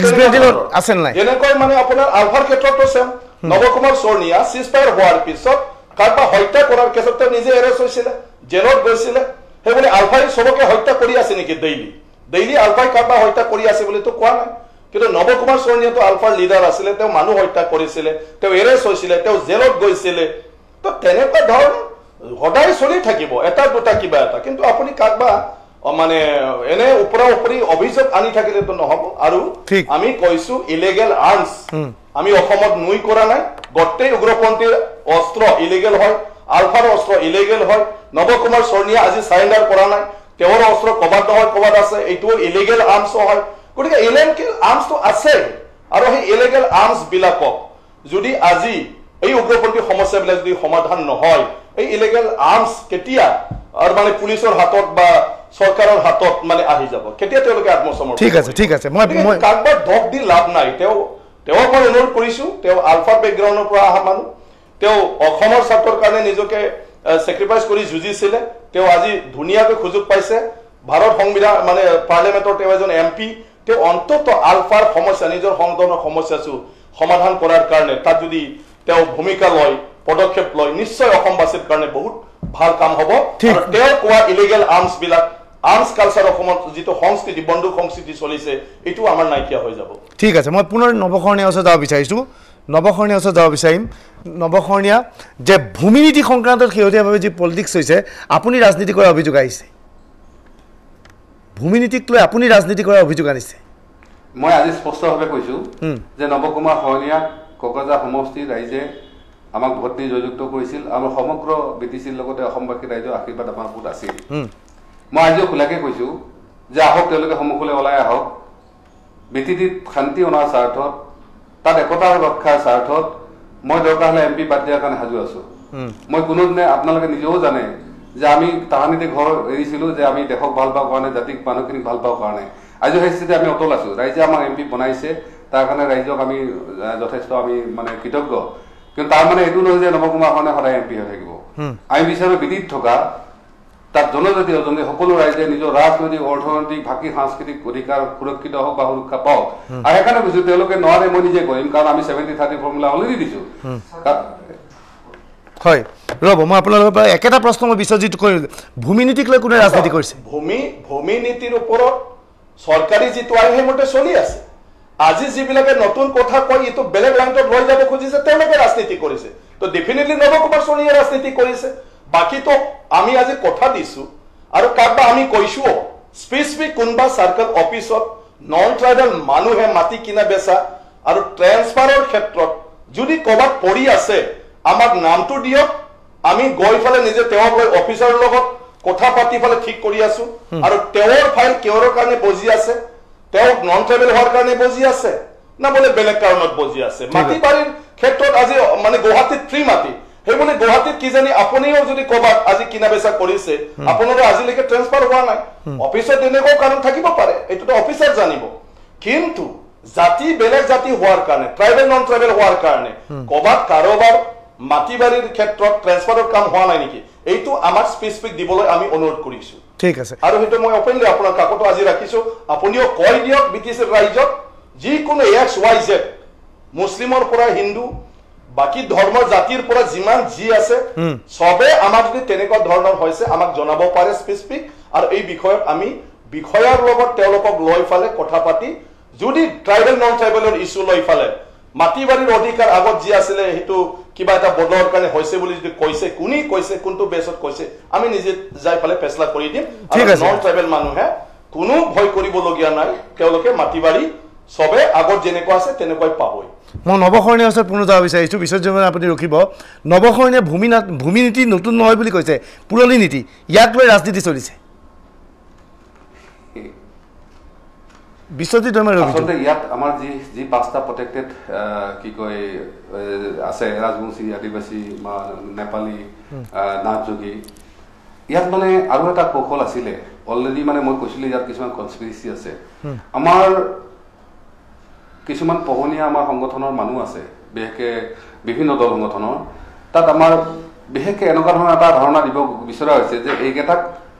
যেনেকৈ মানে আপোনাৰ আলফাৰ ক্ষেত্ৰতো চেম নৱকুমাৰ চৰনিয়া চিজফায়াৰ হোৱাৰ পিছত কাৰোবাক হত্যা কৰাৰ কেছত নিজে এৰেষ্ট হৈছিলে জেলত গৈছিলে সেইবুলি আলফাই চবকে হত্যা কৰি আছে নেকি ডেইলি ডেইলি আলফাই কাৰোবাক হত্যা কৰি আছে বুলিতো কোৱা নাই কিন্তু নৱকুমাৰ চৰনিয়াতো আলফাৰ লিডাৰ আছিলে তেওঁ মানুহ হত্যা কৰিছিলে তেওঁ এৰেষ্ট হৈছিলে তেওঁ জেলত গৈছিলে তো তেনেকুৱা ধৰণ সদায় চলি থাকিব এটা দুটা কিবা এটা কিন্তু আপুনি কাৰোবাক মানে এনে ওপৰা ওপৰি অভিযোগ আনি থাকিলেতো নহ'ব আৰু আমি কৈছো ইলিগেল আৰ্মছ আমি অসমত নুই কৰা নাই গোটেই উগ্ৰপন্থীৰ অস্ত্ৰ ইলিগেল হয় আলফাৰ অস্ত্ৰ ইলিগেল হয় নৱকুমাৰ চৰনিয়া আজি সাৰেণ্ডাৰ কৰা নাই তেওঁৰ অস্ত্ৰ কবাত নহয় কবাত আছে এইটো ইলিগেল আৰ্মছ হয় গতিকে ইলিগেল আৰ্মছটো আছে আৰু সেই ইলিগেল আৰ্মছ বিলাকক যদি আজি এই উগ্ৰপন্থী সমস্যাবিলাক যদি সমাধান নহয় এই ইলিগেল আৰ্মছ কেতিয়া আৰু মানে পুলিচৰ হাতত বা চৰকাৰৰ হাতত মানে আহি যাব কেতিয়া তেওঁলোকে আত্মসমৰ্পণ ঠিক আছে ঠিক আছে মই মই কাৰোবাক দোষ দি লাভ নাই তেওঁ তেওঁক মই অনুৰোধ কৰিছোঁ তেওঁ আলফাৰ বেকগ্ৰাউণ্ডৰ পৰা অহা মানুহ তেওঁ অসমৰ স্বাৰ্থৰ কাৰণে নিজকে চেক্ৰিফাইচ কৰি যুঁজিছিলে তেওঁ আজি ধুনীয়াকৈ সুযোগ পাইছে ভাৰত সংবিধান মানে পাৰ্লিয়ামেণ্টৰ তেওঁ এজন এম পি তেওঁ অন্তত আলফাৰ সমস্যা নিজৰ সংগঠনৰ সমস্যাটো সমাধান কৰাৰ কাৰণে তাত যদি তেওঁ ভূমিকা লয় পদক্ষেপ লয় নিশ্চয় অসমবাসীৰ কাৰণে বহুত ভাল কাম হ'ব আৰু তেওঁ কোৱা ইলিগেল আৰ্মছ বিলাক আৰ্মছ কালচাৰ অসমত যিটো সংস্কৃতি বন্দুক সংস্কৃতি চলিছে এইটো আমাৰ নাইকিয়া হৈ যাব ঠিক আছে মই পুনৰ নৱশৰণীয়া ওচৰত যাব বিচাৰিছোঁ নৱশৰণীয়া ওচৰত যাব বিচাৰিম নৱশৰণীয়া যে ভূমি নীতি সংক্ৰান্তত শেহতীয়াভাৱে যি পলিটিক্স হৈছে আপুনি ৰাজনীতি কৰাৰ অভিযোগ আহিছে ভূমি নীতিক লৈ আপুনি ৰাজনীতি কৰাৰ অভিযোগ আনিছে মই আজি স্পষ্টভাৱে কৈছোঁ যে নৱকুমাৰ শৰণীয়াক কোকৰাঝাৰ সমষ্টিৰ ৰাইজে আমাক ভোট দি জয়যুক্ত কৰিছিল আৰু সমগ্ৰ বি টি চিৰ লগতে অসমবাসী ৰাইজৰ আশীৰ্বাদ আমাৰ ওপৰত আছিল মই আজিও খোলাকৈ কৈছোঁ যে আহক তেওঁলোকে সন্মুখলৈ ওলাই আহক বি টি টিত শান্তি অনাৰ স্বাৰ্থত তাত একতা ৰক্ষাৰ স্বাৰ্থত মই দৰকাৰ হ'লে এম পি বাদ দিয়াৰ কাৰণে সাজু আছোঁ মই কোনোদিনে আপোনালোকে নিজেও জানে যে আমি তাহানিতে ঘৰ এৰিছিলোঁ যে আমি দেশক ভাল পাওঁ কাৰণে জাতিক মানুহখিনিক ভাল পাওঁ কাৰণে আজিও সেই স্থিতি আমি অটল আছোঁ ৰাইজে আমাক এম পি বনাইছে তাৰ কাৰণে ৰাইজক আমি যথেষ্ট আমি মানে কৃতজ্ঞ কিন্তু তাৰ মানে এইটো নহয় যে নৱকুমাৰ শৰণীয়া সদায় এম পি হৈ থাকিব আমি বিচাৰোঁ বিটিত থকা তাত জনজাতি অজনী সকলো ৰাইজে নিজৰ ৰাজনৈতিক অৰ্থনৈতিক ভাষিক সাংস্কৃতিক অধিকাৰ সুৰক্ষিত হওক বা সুৰক্ষা পাওক আৰু সেইকাৰণে কৈছোঁ তেওঁলোকে নোৱাৰে মই নিজে কৰিম কাৰণ আমি ছেভেণ্টি থাৰ্টি ফৰ্মুলা অলৰেডি দিছোঁ হয় ৰ'ব মই আপোনালোকৰ পৰা একেটা প্ৰশ্ন মই বিশ্বজিৎ কৰিলোঁ ভূমি নীতিক লৈ কোনে ৰাজনীতি কৰিছে ভূমি ভূমি নীতিৰ ওপৰত চৰকাৰী যিটো আইন সেইমতে চলি আছে আজি যিবিলাকে নতুন কথা কয় এইটো বেলেগ লাইনত লৈ যাব খুজিছে তেওঁলোকে ৰাজনীতি কৰিছে তো ডেফিনেটলি নৱকুমাৰ চৰনিয়াই ৰাজনীতি কৰিছে বাকীতো আমি আজি কথা দিছোঁ আৰু কাৰোবাক আমি কৈছোঁ স্পেচিফিক কোনোবা চাৰ্কল অফিচত নন ট্ৰাইবেল মানুহে মাটি কিনা বেচা আৰু ট্ৰেন্সফাৰৰ ক্ষেত্ৰত যদি ক'ৰবাত পৰি আছে আমাক নামটো দিয়ক আমি গৈ ফালে নিজে তেওঁক লৈ অফিচাৰৰ লগত কথা পাতি ফালে ঠিক কৰি আছোঁ আৰু তেওঁৰ ফাইল কিহৰ কাৰণে বজি আছে তেওঁক নন ট্ৰাইবেল হোৱাৰ কাৰণে বজি আছে না বোলে বেলেগ কাৰণত বজি আছে মাটি বাৰীৰ ক্ষেত্ৰত আজি মানে গুৱাহাটীত ফ্ৰী মাটি সেইবুলি গুৱাহাটীত কিজানি আপুনিও যদি ক'ৰবাত আজি কিনা বেচা কৰিছে আপোনাৰো আজিলৈকে ট্ৰেন্সফাৰ হোৱা নাই অফিচত তেনেকুৱাও কাৰণ থাকিব পাৰে এইটোতো অফিচাৰ জানিব কিন্তু জাতি বেলেগ জাতি হোৱাৰ কাৰণে ট্ৰাইবেল নন ট্ৰাইবেল হোৱাৰ কাৰণে ক'ৰবাত কাৰোবাৰ মাটি বাৰীৰ ক্ষেত্ৰত ট্ৰেন্সফাৰৰ কাম হোৱা নাই নেকি এইটো আমাক স্পেচিফিক দিবলৈ আমি অনুৰোধ কৰিছোঁ ঠিক আছে আৰু হেতু মই ওপেনলি আপোনাৰ কাকতো আজি ৰাখিছো আপুনিও কই দিয়ক বিটিচিৰ ৰাইজক যিকোনো এক্স ওয়াই জেড মুসলিমৰ পৰা হিন্দু বাকি ধৰ্মৰ জাতিৰ পৰা যিমান জি আছে সবে আমাক যদি তেনেকুৱা ধৰণৰ হৈছে আমাক জনাব পাৰে স্পেসিফিক আৰু এই বিষয়ত আমি বিষয়ৰ লগত তেওঁলোকক লৈ ফালে কথা পাতি যদি ট্ৰাইবেল নন ট্ৰাইবেলৰ ইস্যু লৈ ফালে মাটিবাৰীৰ অধিকাৰ আগত যি আছিল হেতু কিবা এটা বদলৰ কাৰণে হৈছে বুলি যদি কৈছে কোনি কৈছে কোনটো বেছত কৈছে আমি নিজে যাই ফালে ফেছলা কৰি দিম আৰু নন ট্ৰাইবেল মানুহে কোনো ভয় কৰিবলগীয়া নাই তেওঁলোকে মাটিবাৰী সবে আগত যেনেকুৱা আছে তেনেকৈ পাবই মই নৱখৰণীয়া ওচৰত পুনৰ যাব বিচাৰিছোঁ বিশ্বজিত আপুনি ৰখিব নৱখৰণীয়া ভূমি ভূমি নীতি নতুন নহয় বুলি কৈছে পুৰণি নীতি ইয়াক লৈ ৰাজনীতি চলিছে বিশ্বজিত দৈমাৰী আচলতে ইয়াত আমাৰ যি যি পাঁচটা প্ৰটেক্টেড কি কয় আছে ৰাজবংশী আদিবাসী নেপালী নাথযোগী ইয়াত মানে আৰু এটা কৌশল আছিলে অলৰেডি মানে মই কৈছিলোঁ ইয়াত কিছুমান কনস্পিৰেচি আছে আমাৰ কিছুমান পোহনীয়া আমাৰ সংগঠনৰ মানুহ আছে বিশেষকৈ বিভিন্ন দল সংগঠনৰ তাত আমাৰ বিশেষকৈ এনেকুৱা ধৰণৰ এটা ধাৰণা দিব বিচৰা হৈছে যে এইকেইটাক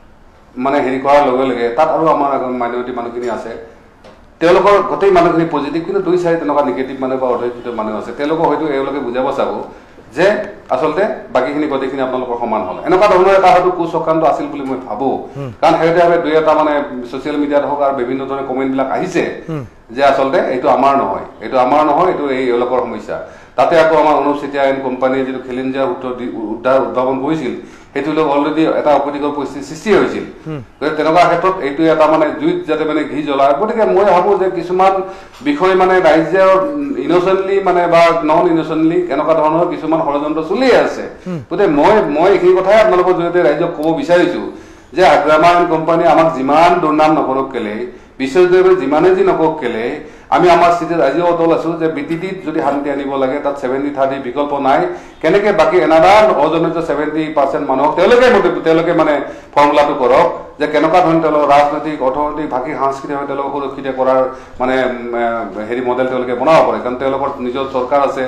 মানে হেৰি কৰাৰ লগে লগে তাত আৰু আমাৰ মাইনৰিটি মানুহখিনি আছে তেওঁলোকৰ গোটেই মানুহখিনি পজিটিভ কিন্তু দুই চাৰি তেনেকুৱা নিগেটিভ মানুহ বা অৰ্থনৈতিক মানুহ আছে তেওঁলোকক হয়তো এওঁলোকে বুজাব চাব যে আচলতে বাকীখিনি গোটেইখিনি আপোনালোকৰ সমান হ'ল এনেকুৱা ধৰণৰ এটা হয়তো কুচক্ৰান্ত আছিল বুলি মই ভাবোঁ কাৰণ শেহতীয়াভাৱে দুই এটা মানে ছ'চিয়েল মিডিয়াত হওক আৰু বিভিন্ন ধৰণৰ কমেণ্টবিলাক আহিছে যে আচলতে এইটো আমাৰ নহয় এইটো আমাৰ নহয় এইটো এই এওঁলোকৰ সমস্যা তাতে আকৌ আমাৰ অনুপ চেতিয়া এণ্ড কোম্পানীয়ে যিটো খিলিঞ্জাৰ উদ্ধাৰ উদ্ভাৱন কৰিছিল সেইটো লোক অলৰেডি এটা অপ্ৰীতিকৰ পৰিস্থিতিৰ সৃষ্টি হৈছিল গতিকে তেনেকুৱা ক্ষেত্ৰত এইটো এটা মানে জুইত যাতে মানে ঘি জ্বলায় গতিকে মই ভাবোঁ যে কিছুমান বিষয় মানে ৰাইজৰ ইনচেণ্টলি মানে বা নন ইনচেণ্টলি এনেকুৱা ধৰণৰ কিছুমান ষড়যন্ত্ৰ চলি আছে গতিকে মই মই এইখিনি কথাই আপোনালোকৰ জৰিয়তে ৰাইজক ক'ব বিচাৰিছোঁ যে আগ্ৰামা এণ্ড কোম্পানীয়ে আমাক যিমান দুৰ্নাম নকৰক কেলে বিশ্বজিৎ যিমানে যি নকওক কেলে আমি আমাৰ স্থিতিত আজিও অটল আছোঁ যে বি টি টিত যদি শান্তি আনিব লাগে তাত ছেভেণ্টি থাৰ্টি বিকল্প নাই কেনেকৈ বাকী এনাদান অজনিত ছেভেণ্টি পাৰ্চেণ্ট মানুহক তেওঁলোকে তেওঁলোকে মানে ফৰ্মুলাটো কৰক যে কেনেকুৱা ধৰণে তেওঁলোকৰ ৰাজনৈতিক অৰ্থনৈতিক ভাষিক সাংস্কৃতিকভাৱে তেওঁলোকক সুৰক্ষিত কৰাৰ মানে হেৰি মডেল তেওঁলোকে বনাব পাৰে কাৰণ তেওঁলোকৰ নিজৰ চৰকাৰ আছে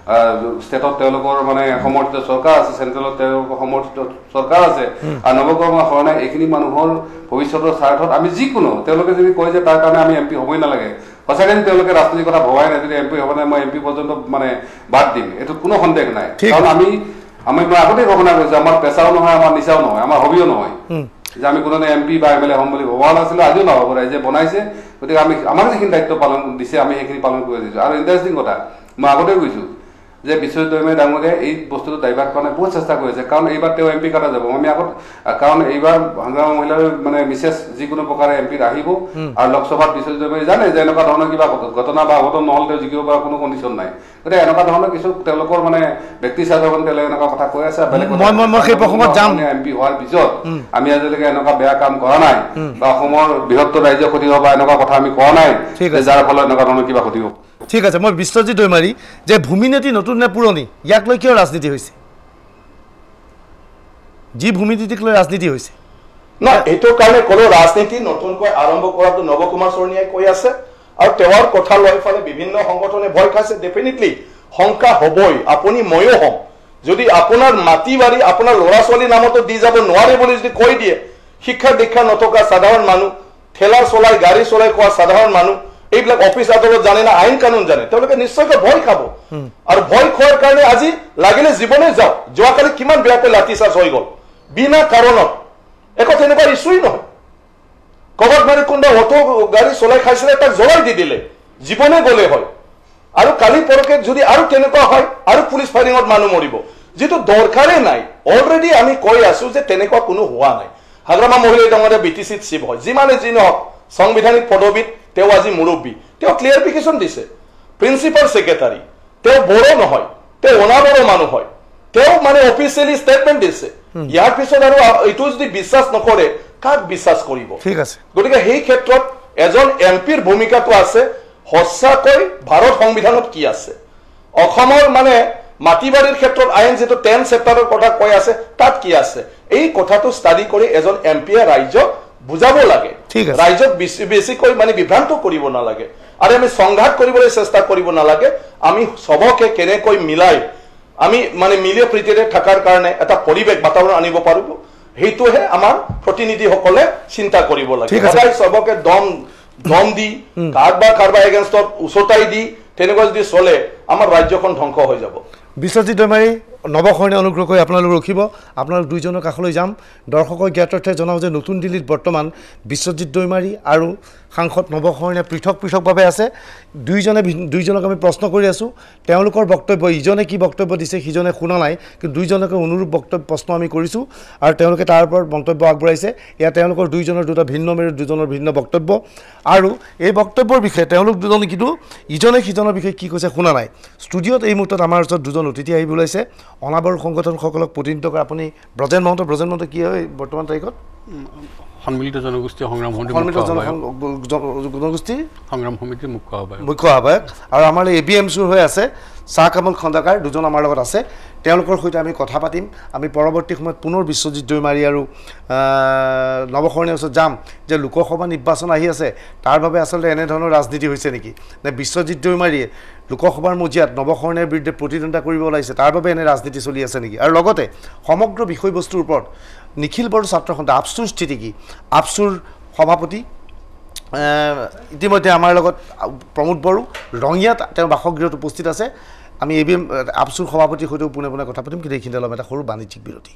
ষ্টেটত তেওঁলোকৰ মানে সমৰ্থিত চৰকাৰ আছে চেণ্ট্ৰেলত তেওঁলোকৰ সমৰ্থিত চৰকাৰ আছে আৰু নৱকৰ্মা শৰণে এইখিনি মানুহৰ ভৱিষ্যতৰ স্বাৰ্থত আমি যিকোনো তেওঁলোকে যদি কয় যে তাৰ কাৰণে আমি এম পি হ'বই নালাগে সঁচাকৈ যদি তেওঁলোকে ৰাজনীতিৰ কথা ভবাই নাই যদি এম পি হ'ব নাই মই এম পি পৰ্যন্ত মানে বাদ দিম এইটো কোনো সন্দেহ নাই কাৰণ আমি আমি মই আগতেই ঘোষণা কৰিছোঁ আমাৰ পেচাও নহয় আমাৰ নিচাও নহয় আমাৰ হবিও নহয় যে আমি কোনো এম পি বা এম এল এ হ'ম বুলি ভবা নাছিলোঁ আজিও নহ'ব ৰাইজে বনাইছে গতিকে আমি আমাক যিখিনি দায়িত্ব পালন দিছে আমি সেইখিনি পালন কৰি দিছোঁ আৰু ইণ্টাৰেষ্টিং কথা মই আগতেই কৈছোঁ যে বিশ্বজিৎ দৈমাৰী ডাঙৰীয়াই এই বস্তুটো ডাইভাৰ্ট কাৰণে বহুত চেষ্টা কৰিছে কাৰণ এইবাৰ তেওঁ এম পি কাটা যাব আমি আগত কাৰণ এইবাৰ হাংগামা মহিলাৰ মানে বিশেষ যিকোনো প্ৰকাৰে এম পিত আহিব আৰু লোকসভাত বিশ্বজিৎ দৈমাৰী জানে যে এনেকুৱা ধৰণৰ কিবা ঘটনা বা অঘটন নহ'ল তেওঁ জিকিব পৰা কোনো কণ্ডিশ্যন নাই গতিকে এনেকুৱা ধৰণৰ কিছু তেওঁলোকৰ মানে ব্যক্তি স্বাৰ্থৰ কাৰণে তেওঁলোকে এনেকুৱা কথা কৈ আছে বেলেগ এম পি হোৱাৰ পিছত আমি আজিলৈকে এনেকুৱা বেয়া কাম কৰা নাই বা অসমৰ বৃহত্তৰ ৰাজ্য ক্ষতি হ'ব বা এনেকুৱা কথা আমি কোৱা নাই যাৰ ফলত এনেকুৱা ধৰণৰ কিবা ক্ষতি হ'ব ঠিক আছে মই বিশ্বজিৎ দৈমাৰী যে ভূমি নীতি নতুন নে পুৰণি ইয়াক লৈ কিয় ৰাজনীতি হৈছে যি ভূমি নীতিক লৈ ৰাজনীতি হৈছে না এইটো কাৰণে কোনো ৰাজনীতি নতুনকৈ আৰম্ভ কৰাটো নৱকুমাৰ চৰণীয়াই কৈ আছে আৰু তেওঁৰ কথা লৈ ফালে বিভিন্ন সংগঠনে ভয় খাইছে ডেফিনেটলি শংকা হ'বই আপুনি ময়ো হ'ম যদি আপোনাৰ মাটি বাৰী আপোনাৰ ল'ৰা ছোৱালীৰ নামতো দি যাব নোৱাৰে বুলি যদি কৈ দিয়ে শিক্ষা দীক্ষা নথকা সাধাৰণ মানুহ ঠেলা চলাই গাড়ী চলাই খোৱা সাধাৰণ মানুহ এইবিলাক অফিচ আদালত জানে না আইন কানুন জানে তেওঁলোকে নিশ্চয়কৈ ভয় খাব আৰু ভয় খোৱাৰ কাৰণে আজি লাগিলে জীৱনে যাওক যোৱাকালি কিমান বেয়াকৈ লাঠিচাৰ্জ হৈ গ'ল বিনা কাৰণত একো তেনেকুৱা ইছ্যুই নহয় ক'ৰবাত মানে কোনোবা অটো গাড়ী চলাই খাইছিলে তাক জ্বলাই দি দিলে জীৱনে গ'লে হয় আৰু কালি পৰকে যদি আৰু তেনেকুৱা হয় আৰু পুলিচ ফায়াৰিঙত মানুহ মৰিব যিটো দৰকাৰে নাই অলৰেডি আমি কৈ আছো যে তেনেকুৱা কোনো হোৱা নাই হাগ্ৰামা মহিলা ডাঙৰীয়া বি টি চিত চিফ হয় যিমানে যি নহওক সাংবিধানিক পদবীত তেওঁ আজি মুৰব্বী তেওঁ ক্লিয়াৰিফিকেশ্যন দিছে প্ৰিন্সিপাল ছেক্ৰেটাৰী তেওঁ বড়ো নহয় তেওঁ অনাবড়ো মানুহ হয় তেওঁ মানে অফিচিয়েলি ষ্টেটমেণ্ট দিছে ইয়াৰ পিছত আৰু এইটো যদি বিশ্বাস নকৰে কাক বিশ্বাস কৰিব ঠিক আছে গতিকে সেই ক্ষেত্ৰত এজন এম পিৰ ভূমিকাটো আছে সঁচাকৈ ভাৰত সংবিধানত কি আছে অসমৰ মানে মাটিবাৰীৰ ক্ষেত্ৰত আইন যেটো টেন চেপ্টাৰৰ কথা কৈ আছে তাত কি আছে এই কথাটো ষ্টাডি কৰি এজন এম পিয়ে ৰাজ্যক বুজাব লাগে ৰাজ্যক বেছিকৈ মানে বিভ্ৰান্ত কৰিব নালাগে আৰু আমি সংঘাত কৰিবলৈ চেষ্টা কৰিব নালাগে আমি সবকে কেনেকৈ মিলাই আমি মানে মিলিয় প্ৰীতিৰে থকাৰ কাৰণে এটা পৰিৱেশ বাতাবৰণ আনিব পাৰিব সেইটোহে আমাৰ প্ৰতিনিধিসকলে চিন্তা কৰিব লাগে ঠিক আছে। সদায় চবকে দম দম দি কাৰোবাৰ কাৰোবাৰ এগেইনষ্টত উচতাই দি তেনেকুৱা যদি চলে আমাৰ ৰাজ্যখন ধ্বংস হৈ যাব বিশ্বজিৎ দৈমাৰী নৱশৰণীয়ে অনুগ্ৰহ কৰি আপোনালোক ৰখিব আপোনালোক দুইজনৰ কাষলৈ যাম দৰ্শকৰ জ্ঞাতাৰ্থে জনাওঁ যে নতুন দিল্লীত বৰ্তমান বিশ্বজিৎ দৈমাৰী আৰু সাংসদ নৱশৰণীয়ে পৃথক পৃথকভাৱে আছে দুইজনে দুইজনক আমি প্ৰশ্ন কৰি আছোঁ তেওঁলোকৰ বক্তব্য ইজনে কি বক্তব্য দিছে সিজনে শুনা নাই কিন্তু দুইজনকে অনুৰূপ বক্তব্য প্ৰশ্ন আমি কৰিছোঁ আৰু তেওঁলোকে তাৰ ওপৰত মন্তব্য আগবঢ়াইছে এয়া তেওঁলোকৰ দুইজনৰ দুটা ভিন্ন মেৰুৰ দুজনৰ ভিন্ন বক্তব্য আৰু এই বক্তব্যৰ বিষয়ে তেওঁলোক দুজনে কিন্তু ইজনে সিজনৰ বিষয়ে কি কৈছে শুনা নাই ষ্টুডিঅ'ত এই মুহূৰ্তত আমাৰ ওচৰত দুজন অতিথি আহিব ওলাইছে অনাবাৰ সংগঠনসকলক প্ৰতিনিধিত্ব কৰে আপুনি ব্ৰজেন মহন্ত ব্ৰজেন মহন্ত কি হয় বৰ্তমান তাৰিখত সন্মিলিত জনগোষ্ঠী সংগ্ৰাম সন্মিলিত জনগোষ্ঠী সংগ্ৰাম সমিতিৰ মুখ্য আহ্বায়ক মুখ্য আহ্বায়ক আৰু আমাৰ এ বি এম চুৰ হৈ আছে চাহ কামল খণ্ডকাৰ দুজন আমাৰ লগত আছে তেওঁলোকৰ সৈতে আমি কথা পাতিম আমি পৰৱৰ্তী সময়ত পুনৰ বিশ্বজিৎ দৈমাৰী আৰু নৱশৰণীৰ ওচৰত যাম যে লোকসভা নিৰ্বাচন আহি আছে তাৰ বাবে আচলতে এনেধৰণৰ ৰাজনীতি হৈছে নেকি নে বিশ্বজিৎ দৈমাৰীয়ে লোকসভাৰ মজিয়াত নৱশৰণীৰ বিৰুদ্ধে প্ৰতিদ্বন্দ্বিতা কৰিব ওলাইছে তাৰ বাবে এনে ৰাজনীতি চলি আছে নেকি আৰু লগতে সমগ্ৰ বিষয়বস্তুৰ ওপৰত নিখিল বড়ো ছাত্ৰ সন্থা আপচুৰ স্থিতি কি আপচুৰ সভাপতি ইতিমধ্যে আমাৰ লগত প্ৰমোদ বড়ো ৰঙিয়াত তেওঁ বাসগৃহত উপস্থিত আছে আমি এ বি এম আপচুৰ সভাপতিৰ সৈতেও পোনে পোনে কথা পাতিম কিন্তু এইখিনিতে অলপ এটা সৰু বাণিজ্যিক বিৰতি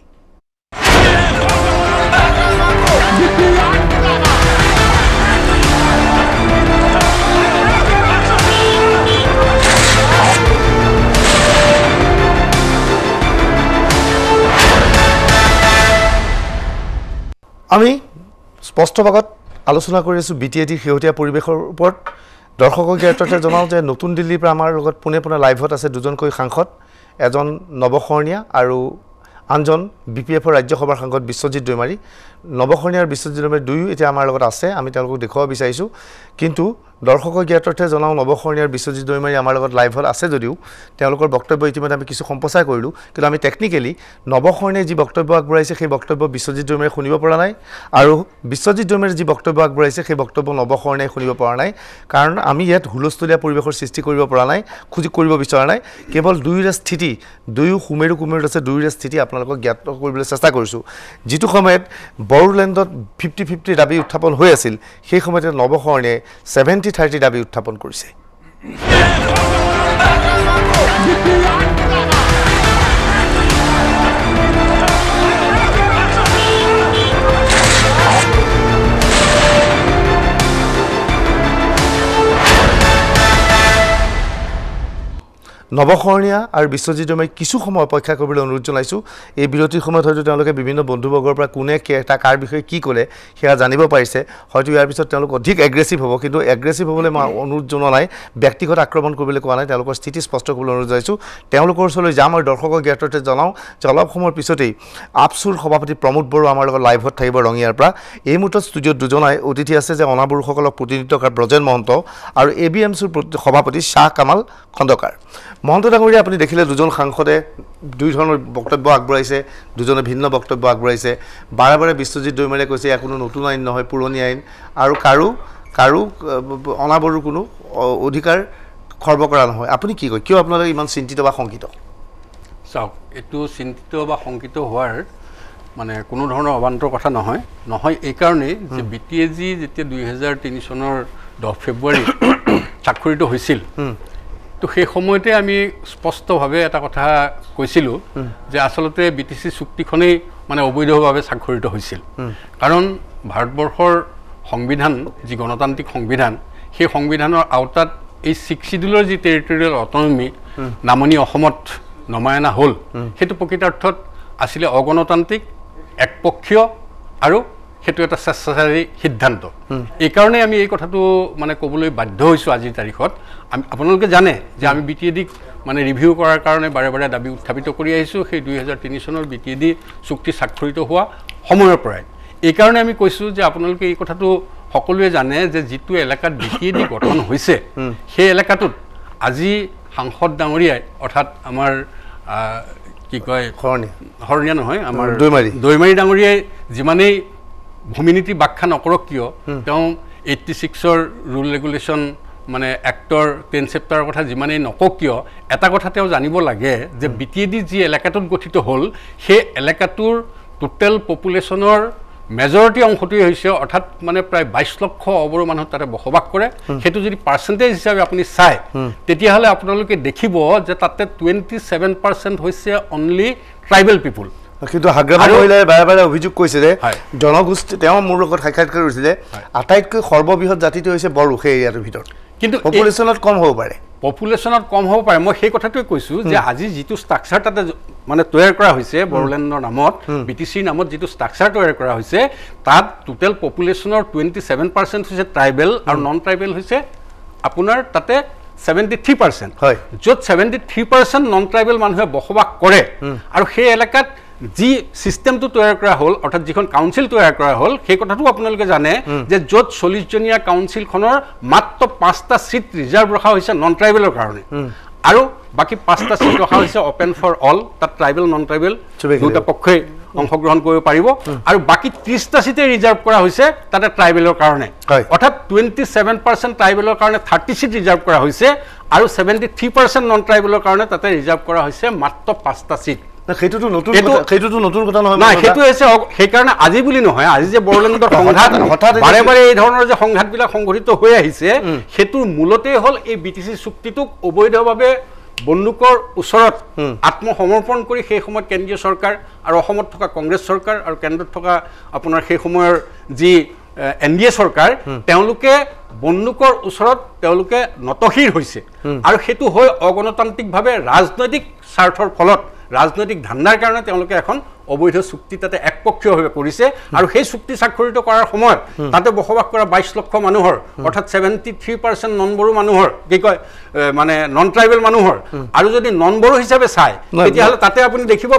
আমি স্পষ্ট ভাগত আলোচনা কৰি আছোঁ বি টি এ ডিৰ শেহতীয়া পৰিৱেশৰ ওপৰত দৰ্শকৰ জ্ঞাতাৰ্থে জনাওঁ যে নতুন দিল্লীৰ পৰা আমাৰ লগত পোনে পোনে লাইভত আছে দুজনকৈ সাংসদ এজন নৱশৰণীয়া আৰু আনজন বি পি এফৰ ৰাজ্যসভাৰ সাংসদ বিশ্বজিৎ দৈমাৰী নৱশৰণীয়া আৰু বিশ্বজিৎ দৈমাৰী দুয়ো এতিয়া আমাৰ লগত আছে আমি তেওঁলোকক দেখুৱাব বিচাৰিছোঁ কিন্তু দৰ্শকৰ জ্ঞাতাৰ্থে জনাওঁ নৱশৰণীয়া আৰু বিশ্বজিৎ দৈমাৰী আমাৰ লগত লাইভত আছে যদিও তেওঁলোকৰ বক্তব্য ইতিমধ্যে আমি কিছু সম্প্ৰচাৰ কৰিলোঁ কিন্তু আমি টেকনিকেলি নৱশৰণীয়ে যি বক্তব্য আগবঢ়াইছে সেই বক্তব্য বিশ্বজিৎ দৈমাৰীয়ে শুনিব পৰা নাই আৰু বিশ্বজিৎ দৈমাৰীয়ে যি বক্তব্য আগবঢ়াইছে সেই বক্তব্য নৱশৰণীয়ে শুনিব পৰা নাই কাৰণ আমি ইয়াত হুলস্থলীয়া পৰিৱেশৰ সৃষ্টি কৰিব পৰা নাই খুজি কৰিব বিচৰা নাই কেৱল দুয়োৰে স্থিতি দুয়ো সুমেৰু কুমেৰুত আছে দুয়োৰে স্থিতি আপোনালোকক জ্ঞাত কৰিবলৈ চেষ্টা কৰিছোঁ যিটো সময়ত বড়োলেণ্ডত ফিফটি ফিফটি দাবী উত্থাপন হৈ আছিল সেই সময়তে নৱশৰণীয়ে ছেভেণ্টি থাৰ্টি দাবী উত্থাপন কৰিছে নৱশৰণীয়া আৰু বিশ্বজিৎ দৈমাৰীক কিছু সময় অপেক্ষা কৰিবলৈ অনুৰোধ জনাইছোঁ এই বিৰতিৰ সময়ত হয়তো তেওঁলোকে বিভিন্ন বন্ধুবৰ্গৰ পৰা কোনে এটা কাৰ বিষয়ে কি ক'লে সেয়া জানিব পাৰিছে হয়তো ইয়াৰ পিছত তেওঁলোক অধিক এগ্ৰেছিভ হ'ব কিন্তু এগ্ৰেছিভ হ'বলৈ মই অনুৰোধ জনোৱা নাই ব্যক্তিগত আক্ৰমণ কৰিবলৈ কোৱা নাই তেওঁলোকৰ স্থিতি স্পষ্ট কৰিবলৈ অনুৰোধ জনাইছোঁ তেওঁলোকৰ ওচৰলৈ যাম আৰু দৰ্শকৰ জ্ঞাতাৰ্থে জনাওঁ যে অলপ সময়ৰ পিছতেই আপচুৰ সভাপতি প্ৰমোদ বড়ো আমাৰ লগত লাইভত থাকিব ৰঙিয়াৰ পৰা এই মুহূৰ্তত ষ্টুডিঅ'ত দুজনাই অতিথি আছে যে অনাবড়োসকলক প্ৰতিনিধিত্ব কৰা ব্ৰজেন মহন্ত আৰু এ বি এম চুৰ সভাপতি শ্বাহ কামাল খণ্ডকাৰ মহন্ত ডাঙৰীয়া আপুনি দেখিলে দুজন সাংসদে দুই ধৰণৰ বক্তব্য আগবঢ়াইছে দুজনে ভিন্ন বক্তব্য আগবঢ়াইছে বাৰে বাৰে বিশ্বজিৎ দৈমাৰীয়ে কৈছে এয়া কোনো নতুন আইন নহয় পুৰণি আইন আৰু কাৰো কাৰো অনাবড়োৰ কোনো অধিকাৰ খৰ্ব কৰা নহয় আপুনি কি কয় কিয় আপোনালোকে ইমান চিন্তিত বা শংকিত চাওক এইটো চিন্তিত বা শংকিত হোৱাৰ মানে কোনো ধৰণৰ অবান্তৰ কথা নহয় নহয় এইকাৰণেই যে বি টি এ জি যেতিয়া দুই হাজাৰ তিনি চনৰ দহ ফেব্ৰুৱাৰী স্বাক্ষৰিত হৈছিল তো সেই সময়তে আমি স্পষ্টভাৱে এটা কথা কৈছিলোঁ যে আচলতে বি টি চি চুক্তিখনেই মানে অবৈধভাৱে স্বাক্ষৰিত হৈছিল কাৰণ ভাৰতবৰ্ষৰ সংবিধান যি গণতান্ত্ৰিক সংবিধান সেই সংবিধানৰ আওতাত এই ছিক্স চিডিউলৰ যি টেৰিটৰিয়েল অটনমি নামনি অসমত নমায়না হ'ল সেইটো প্ৰকৃতাৰ্থত আছিলে অগণতান্ত্ৰিক একপক্ষীয় আৰু সেইটো এটা স্বেচ্ছাচাৰী সিদ্ধান্ত এইকাৰণে আমি এই কথাটো মানে ক'বলৈ বাধ্য হৈছোঁ আজিৰ তাৰিখত আমি আপোনালোকে জানে যে আমি বি টি এ ডিক মানে ৰিভিউ কৰাৰ কাৰণে বাৰে বাৰে দাবী উত্থাপিত কৰি আহিছোঁ সেই দুই হাজাৰ তিনি চনৰ বি টি এ ডি চুক্তি স্বাক্ষৰিত হোৱা সময়ৰ পৰাই এইকাৰণে আমি কৈছোঁ যে আপোনালোকে এই কথাটো সকলোৱে জানে যে যিটো এলেকাত বি টি এ ডি গঠন হৈছে সেই এলেকাটোত আজি সাংসদ ডাঙৰীয়াই অৰ্থাৎ আমাৰ কি কয় শৰণীয়া শৰণীয়া নহয় আমাৰ দৈমাৰী দৈমাৰী ডাঙৰীয়াই যিমানেই ভূমিনীতি ব্যাখ্যা নকৰক কিয় তেওঁ এইট্টি ছিক্সৰ ৰুল ৰেগুলেশ্যন মানে এক্টৰ টেন চেপ্টাৰৰ কথা যিমানেই নকওক কিয় এটা কথা তেওঁ জানিব লাগে যে বি টি এ ডি যি এলেকাটোত গঠিত হ'ল সেই এলেকাটোৰ টোটেল পপুলেশ্যনৰ মেজৰিটি অংশটোৱে হৈছে অৰ্থাৎ মানে প্ৰায় বাইছ লক্ষ অবৰো মানুহ তাতে বসবাস কৰে সেইটো যদি পাৰ্চেণ্টেজ হিচাপে আপুনি চাই তেতিয়াহ'লে আপোনালোকে দেখিব যে তাতে টুৱেণ্টি ছেভেন পাৰ্চেণ্ট হৈছে অনলি ট্ৰাইবেল পিপুল কিন্তু হাগ্ৰামা মহিলাই বাৰে বাৰে অভিযোগ কৰিছে যে জনগোষ্ঠী তেওঁ মোৰ লগত সাক্ষাৎকাৰ কৰিছিলে আটাইতকৈ সৰ্ববৃহৎ জাতিটো হৈছে বড়ো সেই এৰিয়াটোৰ ভিতৰত কিন্তু পপুলেশ্যনত কম হ'ব পাৰে পপুলেশ্যনত কম হ'ব পাৰে মই সেই কথাটোৱে কৈছোঁ যে আজি যিটো ষ্ট্ৰাকচাৰ তাতে মানে তৈয়াৰ কৰা হৈছে বড়োলেণ্ডৰ নামত বি টি চিৰ নামত যিটো ষ্ট্ৰাকচাৰ তৈয়াৰ কৰা হৈছে তাত টোটেল পপুলেশ্যনৰ টুৱেণ্টি ছেভেন পাৰ্চেণ্ট হৈছে ট্ৰাইবেল আৰু নন ট্ৰাইবেল হৈছে আপোনাৰ তাতে ছেভেণ্টি থ্ৰী পাৰ্চেণ্ট হয় য'ত seventy three percent non tribal মানুহে বসবাস কৰে আৰু সেই এলেকাত যি চিষ্টেমটো তৈয়াৰ কৰা হ'ল অৰ্থাৎ যিখন কাউন্সিল তৈয়াৰ কৰা হ'ল সেই কথাটো আপোনালোকে জানে যে য'ত চল্লিছজনীয়া কাউন্সিলখনৰ মাত্ৰ পাঁচটা চিট ৰিজাৰ্ভ ৰখা হৈছে নন ট্ৰাইবেলৰ কাৰণে আৰু বাকী পাঁচটা চিট ৰখা হৈছে অপেন ফৰ অল তাত ট্ৰাইবেল নন ট্ৰাইবেল দুটা পক্ষই অংশগ্ৰহণ কৰিব পাৰিব আৰু বাকী ত্ৰিছটা চিটে ৰিজাৰ্ভ কৰা হৈছে তাতে ট্ৰাইবেলৰ কাৰণে অৰ্থাৎ টুৱেণ্টি ছেভেন পাৰ্চেণ্ট ট্ৰাইবেলৰ কাৰণে থাৰ্টি চিট ৰিজাৰ্ভ কৰা হৈছে আৰু ছেভেণ্টি থ্ৰী পাৰ্চেণ্ট নন ট্ৰাইবেলৰ কাৰণে তাতে ৰিজাৰ্ভ কৰা হৈছে মাত্ৰ পাঁচটা চিট সেইটোতো নতুন সেইটোতো নতুন কথা নহয় নাই সেইটো হৈছে সেইকাৰণে আজি বুলি নহয় আজি যে বড়োলেণ্ডৰ সংঘাত বাৰে বাৰে এই ধৰণৰ যে সংঘাতবিলাক সংঘটিত হৈ আহিছে সেইটোৰ মূলতেই হ'ল এই বি টি চি চুক্তিটোক অবৈধভাৱে বন্দুকৰ ওচৰত আত্মসমৰ্পণ কৰি সেই সময়ত কেন্দ্ৰীয় চৰকাৰ আৰু অসমত থকা কংগ্ৰেছ চৰকাৰ আৰু কেন্দ্ৰত থকা আপোনাৰ সেই সময়ৰ যি এন ডি এ চৰকাৰ তেওঁলোকে বন্দুকৰ ওচৰত তেওঁলোকে নতশিৰ হৈছে আৰু সেইটো হৈ অগণতান্ত্ৰিকভাৱে ৰাজনৈতিক স্বাৰ্থৰ ফলত ৰাজনৈতিক ধান্দাৰ কাৰণে তেওঁলোকে এখন অবৈধ চুক্তি তাতে একপক্ষীয়ভাৱে কৰিছে আৰু সেই চুক্তি স্বাক্ষৰিত কৰাৰ সময়ত তাতে বসবাস কৰা বাইছ লক্ষ মানুহৰ অৰ্থাৎ seventy three percent non Bodo মানুহৰ কি কয় মানে নন ট্ৰাইবেল মানুহৰ আৰু যদি নন বড়ো হিচাপে চায় তেতিয়াহ'লে তাতে আপুনি দেখিব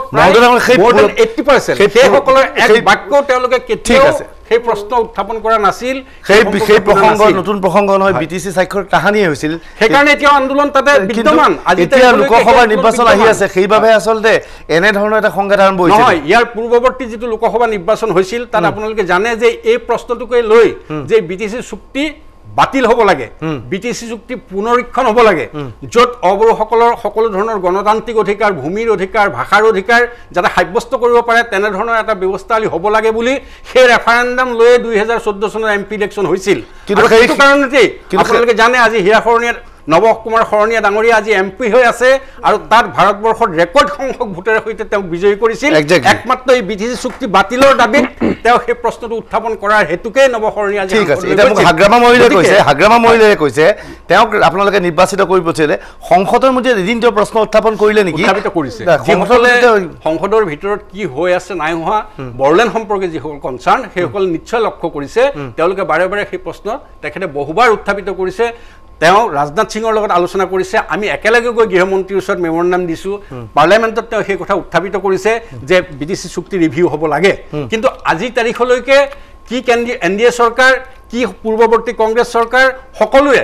এইট্টি পাৰ্চেণ্ট সেইসকলৰ এক বাক্য তেওঁলোকে কেতিয়াও সেই প্ৰশ্ন উত্থাপন কৰা নাছিল সেই সেই প্ৰসংগ নতুন প্ৰসংগ নহয় বি টি চি স্বাক্ষৰ কাহানিয়ে হৈছিল সেইকাৰণে এতিয়া আন্দোলন তাতে বিদ্যমান এতিয়া লোকসভা নিৰ্বাচন আহি আছে সেইবাবে আচলতে এনেধৰণৰ এটা সংঘাত আৰম্ভ হৈছে নহয় ইয়াৰ পূৰ্বৱৰ্তী যিটো লোকসভা নিৰ্বাচন হৈছিল তাত আপোনালোকে জানে যে এই প্ৰশ্নটোকে লৈ যে বি টি চি চুক্তি বাতিল হ'ব লাগে বি টি চি চুক্তি পুনৰীক্ষণ হ'ব লাগে য'ত অবড়োসকলৰ সকলো ধৰণৰ গণতান্ত্ৰিক অধিকাৰ ভূমিৰ অধিকাৰ ভাষাৰ অধিকাৰ যাতে সাব্যস্ত কৰিব পাৰে তেনেধৰণৰ এটা ব্যৱস্থা হ'ব লাগে বুলি সেই ৰেফাৰেণ্ডাম লৈ দুই হাজাৰ চৈধ্য চনৰ এম পি ইলেকশ্যন হৈছিল কিন্তু সেইটো কাৰণতেই আপোনালোকে জানে আজি হীৰা শৰণীয়াৰ নৱ কুমাৰ শৰণীয়া ডাঙৰীয়া আজি এম পি হৈ আছে আৰু তাত ভাৰতবৰ্ষত ৰেকৰ্ড সংখ্যক ভোটেৰে সৈতে তেওঁক বিজয়ী কৰিছিল একমাত্ৰ এই বি টি চি চুক্তি বাতিলৰ দাবীত তেওঁ সেই প্ৰশ্নটো উত্থাপন কৰাৰ হেতুকে নৱ শৰণীয়া ঠিক আছে এতিয়া মোক হাগ্ৰামা মহিলাই কৈছে হাগ্ৰামা মহিলাই কৈছে তেওঁক আপোনালোকে নিৰ্বাচিত কৰি পঠিয়ালে সংসদৰ মধ্যে এদিন তেওঁ প্ৰশ্ন উত্থাপন কৰিলে নেকি উত্থাপিত কৰিছে সংসদৰ ভিতৰত কি হৈ আছে নাই হোৱা বড়োলেণ্ড সম্পৰ্কে যিসকল কনচাৰ্ণ সেইসকল নিশ্চয় লক্ষ্য কৰিছে তেওঁলোকে বাৰে বাৰে সেই প্ৰশ্ন তেখেতে বহুবাৰ উত্থাপিত কৰিছে তেওঁ ৰাজনাথ সিঙৰ লগত আলোচনা কৰিছে আমি একেলগে গৈ গৃহমন্ত্ৰীৰ ওচৰত মেমৰেণ্ডাম দিছোঁ পাৰ্লিয়ামেণ্টত তেওঁ সেই কথা উত্থাপিত কৰিছে যে বি টি চি চুক্তি ৰিভিউ হ'ব লাগে কিন্তু আজিৰ তাৰিখলৈকে কি কেন্দ্ৰীয় এন ডি এ চৰকাৰ কি পূৰ্বৱৰ্তী কংগ্ৰেছ চৰকাৰ সকলোৱে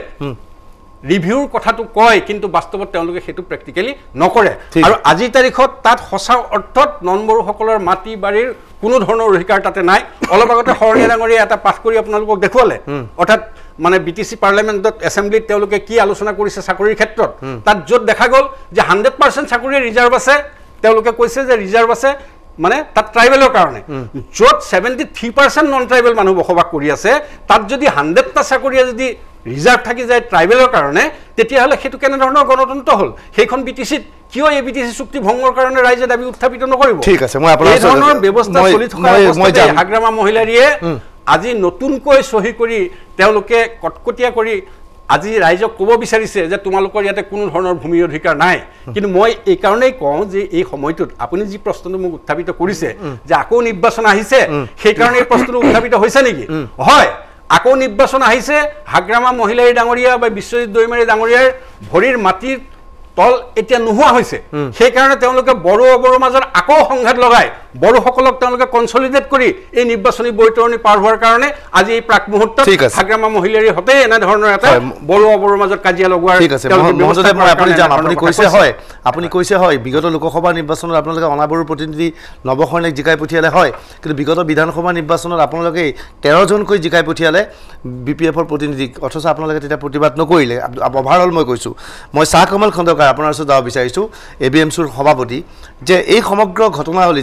ৰিভিউৰ কথাটো কয় কিন্তু বাস্তৱত তেওঁলোকে সেইটো প্ৰেক্টিকেলি নকৰে আৰু আজিৰ তাৰিখত তাত সঁচা অৰ্থত নন বড়োসকলৰ মাটি বাৰীৰ কোনো ধৰণৰ অধিকাৰ তাতে নাই অলপ আগতে শৰণীয়া ডাঙৰীয়া এটা পাঠ কৰি আপোনালোকক দেখুৱালে অৰ্থাৎ মানে বি টি চি পাৰ্লিয়ামেণ্টত এছেম্বলিত তেওঁলোকে কি আলোচনা কৰিছে চাকৰিৰ ক্ষেত্ৰত তাত য'ত দেখা গ'ল যে হাণ্ড্ৰেড পাৰ্চেণ্ট চাকৰিৰ ৰিজাৰ্ভ আছে তেওঁলোকে কৈছে যে ৰিজাৰ্ভ আছে মানে তাত ট্ৰাইবেলৰ কাৰণে য'ত seventy three percent non tribal মানুহ বসবাস কৰি আছে তাত যদি হাণ্ড্ৰেডটা চাকৰিয়ে যদি ৰিজাৰ্ভ থাকি যায় ট্ৰাইবেলৰ কাৰণে তেতিয়াহ'লে সেইটো কেনেধৰণৰ গণতন্ত্ৰ হ'ল সেইখন বি টি চিত কিয় এই বি টি চি চুক্তি ভংগৰ কাৰণে ৰাইজে দাবী উত্থাপিত নকৰিব ঠিক আছে মই আপোনাৰ এই ধৰণৰ ব্যৱস্থা চলি থকা অৱস্থাতে হাগ্ৰামা মহিলাৰীয়ে আজি নতুনকৈ চহী কৰি তেওঁলোকে কটকটীয়া কৰি আজি ৰাইজক ক'ব বিচাৰিছে যে তোমালোকৰ ইয়াতে কোনো ধৰণৰ ভূমিৰ অধিকাৰ নাই কিন্তু মই এই কাৰণেই কওঁ যে এই সময়টোত আপুনি যি প্ৰশ্নটো মোক উত্থাপিত কৰিছে যে আকৌ নিৰ্বাচন আহিছে সেইকাৰণে এই প্ৰশ্নটো উত্থাপিত হৈছে নেকি হয় আকৌ নিৰ্বাচন আহিছে হাগ্ৰামা মহিলাৰী ডাঙৰীয়া বা বিশ্বজিৎ দৈমাৰী ডাঙৰীয়াৰ ভৰিৰ মাটিৰ তল এতিয়া নোহোৱা হৈছে সেইকাৰণে তেওঁলোকে বড়ো অবড়োৰ মাজত আকৌ সংঘাত লগাই বড়োসকলক তেওঁলোকে কনচলিডেট কৰি এই নিৰ্বাচনী বৈতৰণি পাৰ হোৱাৰ কাৰণে আজি এই প্ৰাক মুহূৰ্তত হাগ্ৰামা মহিলাৰীৰ হতে এনেধৰণৰ এটা বড়ো অবড়োৰ মাজত কাজিয়া লগোৱাৰ আপুনি কৈছে হয় আপুনি কৈছে হয় বিগত লোকসভা নিৰ্বাচনত আপোনালোকে অনাবড়ো প্ৰতিনিধি নৱশৰণীক জিকাই পঠিয়ালে হয় কিন্তু বিগত বিধানসভা নিৰ্বাচনত আপোনালোকে তেৰজনকৈ জিকাই পঠিয়ালে বি পি এফৰ প্ৰতিনিধিক অথচ আপোনালোকে তেতিয়া প্ৰতিবাদ নকৰিলে অভাৰঅল মই কৈছোঁ মই চাহ কমল খন্দকাৰ আপোনাৰ ওচৰত যাব বিচাৰিছোঁ এ বি এম চিৰ সভাপতি যে এই সমগ্ৰ ঘটনাৱলী যে ঘটনা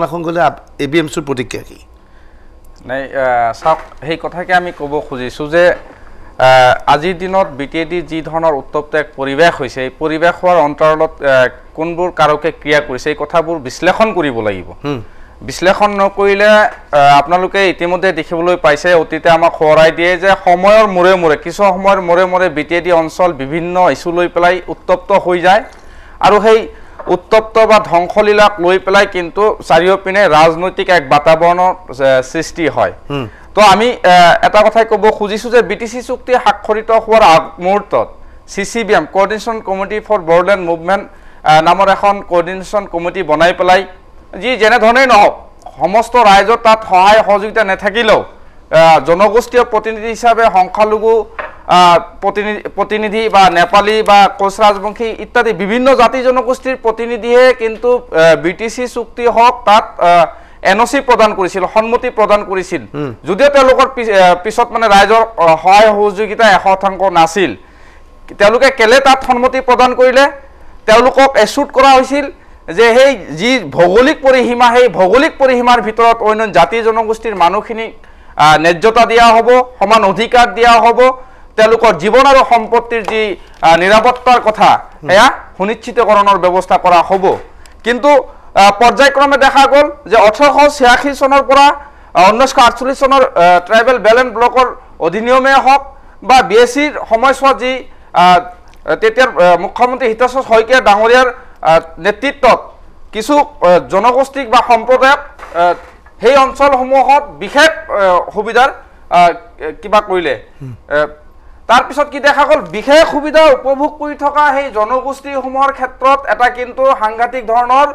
আশংকলে এ বি এম চিৰ প্ৰতিক্ৰিয়া কি নাই চাওক সেই কথাকে আমি ক'ব খুজিছোঁ যে আজিৰ দিনত বি টি এ ডি যি ধৰণৰ উত্তপ্ত এক পৰিৱেশ হৈছে এই পৰিৱেশ হোৱাৰ অন্তৰালত কোনবোৰ কাৰকে ক্ৰিয়া কৰিছে এই কথাবোৰ বিশ্লেষণ কৰিব লাগিব বিশ্লেষণ নকৰিলে আপোনালোকে ইতিমধ্যে দেখিবলৈ পাইছে অতীতে আমাক সোঁৱৰাই দিয়ে যে সময়ৰ মূৰে মূৰে কিছু সময়ৰ মূৰে মূৰে বি টি এ ডি অঞ্চল বিভিন্ন ইছ্যু লৈ পেলাই উত্তপ্ত হৈ যায় আৰু সেই উত্তপ্ত বা ধ্বংসলীলাক লৈ পেলাই কিন্তু চাৰিওপিনে ৰাজনৈতিক এক বাতাবৰণৰ সৃষ্টি হয় তো আমি এটা কথাই ক'ব খুজিছোঁ যে বি টি চি চুক্তি স্বাক্ষৰিত হোৱাৰ আগমুহূৰ্তত C C B M coordination committee for borderland movement নামৰ এখন কোঅৰ্ডিনেশ্যন কমিটি বনাই পেলাই যি যেনেধৰণেই নহওক সমস্ত ৰাইজৰ তাত সহায় সহযোগিতা নাথাকিলেও জনগোষ্ঠীয় প্ৰতিনিধি হিচাপে সংখ্যালঘু প্ৰতিনিধি প্ৰতিনিধি বা নেপালী বা কোচ ৰাজবংশী ইত্যাদি বিভিন্ন জাতি জনগোষ্ঠীৰ প্ৰতিনিধিয়ে কিন্তু বি টি চি চুক্তি হওক তাত এন অ' চি প্ৰদান কৰিছিল সন্মতি প্ৰদান কৰিছিল যদিও তেওঁলোকৰ পিছত মানে ৰাইজৰ সহায় সহযোগিতা এশ শতাংশ নাছিল তেওঁলোকে কেলে তাত সন্মতি প্ৰদান কৰিলে তেওঁলোকক এছুট কৰা হৈছিল যে সেই যি ভৌগোলিক পৰিসীমা সেই ভৌগোলিক পৰিসীমাৰ ভিতৰত অন্য জাতি জনগোষ্ঠীৰ মানুহখিনিক ন্যায্যতা দিয়া হ'ব সমান অধিকাৰ দিয়া হ'ব তেওঁলোকৰ জীৱন আৰু সম্পত্তিৰ যি নিৰাপত্তাৰ কথা এয়া সুনিশ্চিতকৰণৰ ব্যৱস্থা কৰা হ'ব কিন্তু পৰ্যায়ক্ৰমে দেখা গ'ল যে ওঠৰশ ছিয়াশী চনৰ পৰা ঊনৈছশ আঠচল্লিছ চনৰ ট্ৰাইবেল বেলেন্স ব্লকৰ অধিনিয়মেই হওক বা বি এছ চিৰ সময়ছোৱাত যি তেতিয়াৰ মুখ্যমন্ত্ৰী হিতেশ্বৰ শইকীয়া ডাঙৰীয়াৰ নেতৃত্বত কিছু জনগোষ্ঠীক বা সম্প্ৰদায়ক সেই অঞ্চলসমূহত বিশেষ সুবিধাৰ কিবা কৰিলে তাৰপিছত কি দেখা গ'ল বিশেষ সুবিধা উপভোগ কৰি থকা সেই জনগোষ্ঠীসমূহৰ ক্ষেত্ৰত এটা কিন্তু সাংঘাতিক ধৰণৰ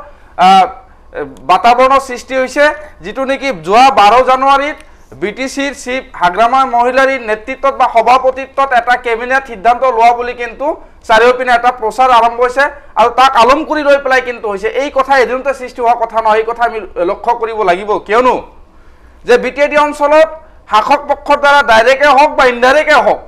বাতাবৰণৰ সৃষ্টি হৈছে যিটো নেকি যোৱা বাৰ জানুৱাৰীত বি টি চিৰ চিফ হাগ্ৰামা মহিলাৰীৰ নেতৃত্বত বা সভাপতিত্বত এটা কেবিনেট সিদ্ধান্ত লোৱা বুলি কিন্তু চাৰিওপিনে এটা প্ৰচাৰ আৰম্ভ হৈছে আৰু তাক আলম কৰি লৈ পেলাই কিন্তু হৈছে এই কথা এদিনতে সৃষ্টি হোৱা কথা নহয় এই কথা আমি লক্ষ্য কৰিব লাগিব কিয়নো যে বি টি এ ডি অঞ্চলত শাসক পক্ষৰ দ্বাৰা ডাইৰেক্টে হওক বা ইনডাইৰেক্টে হওক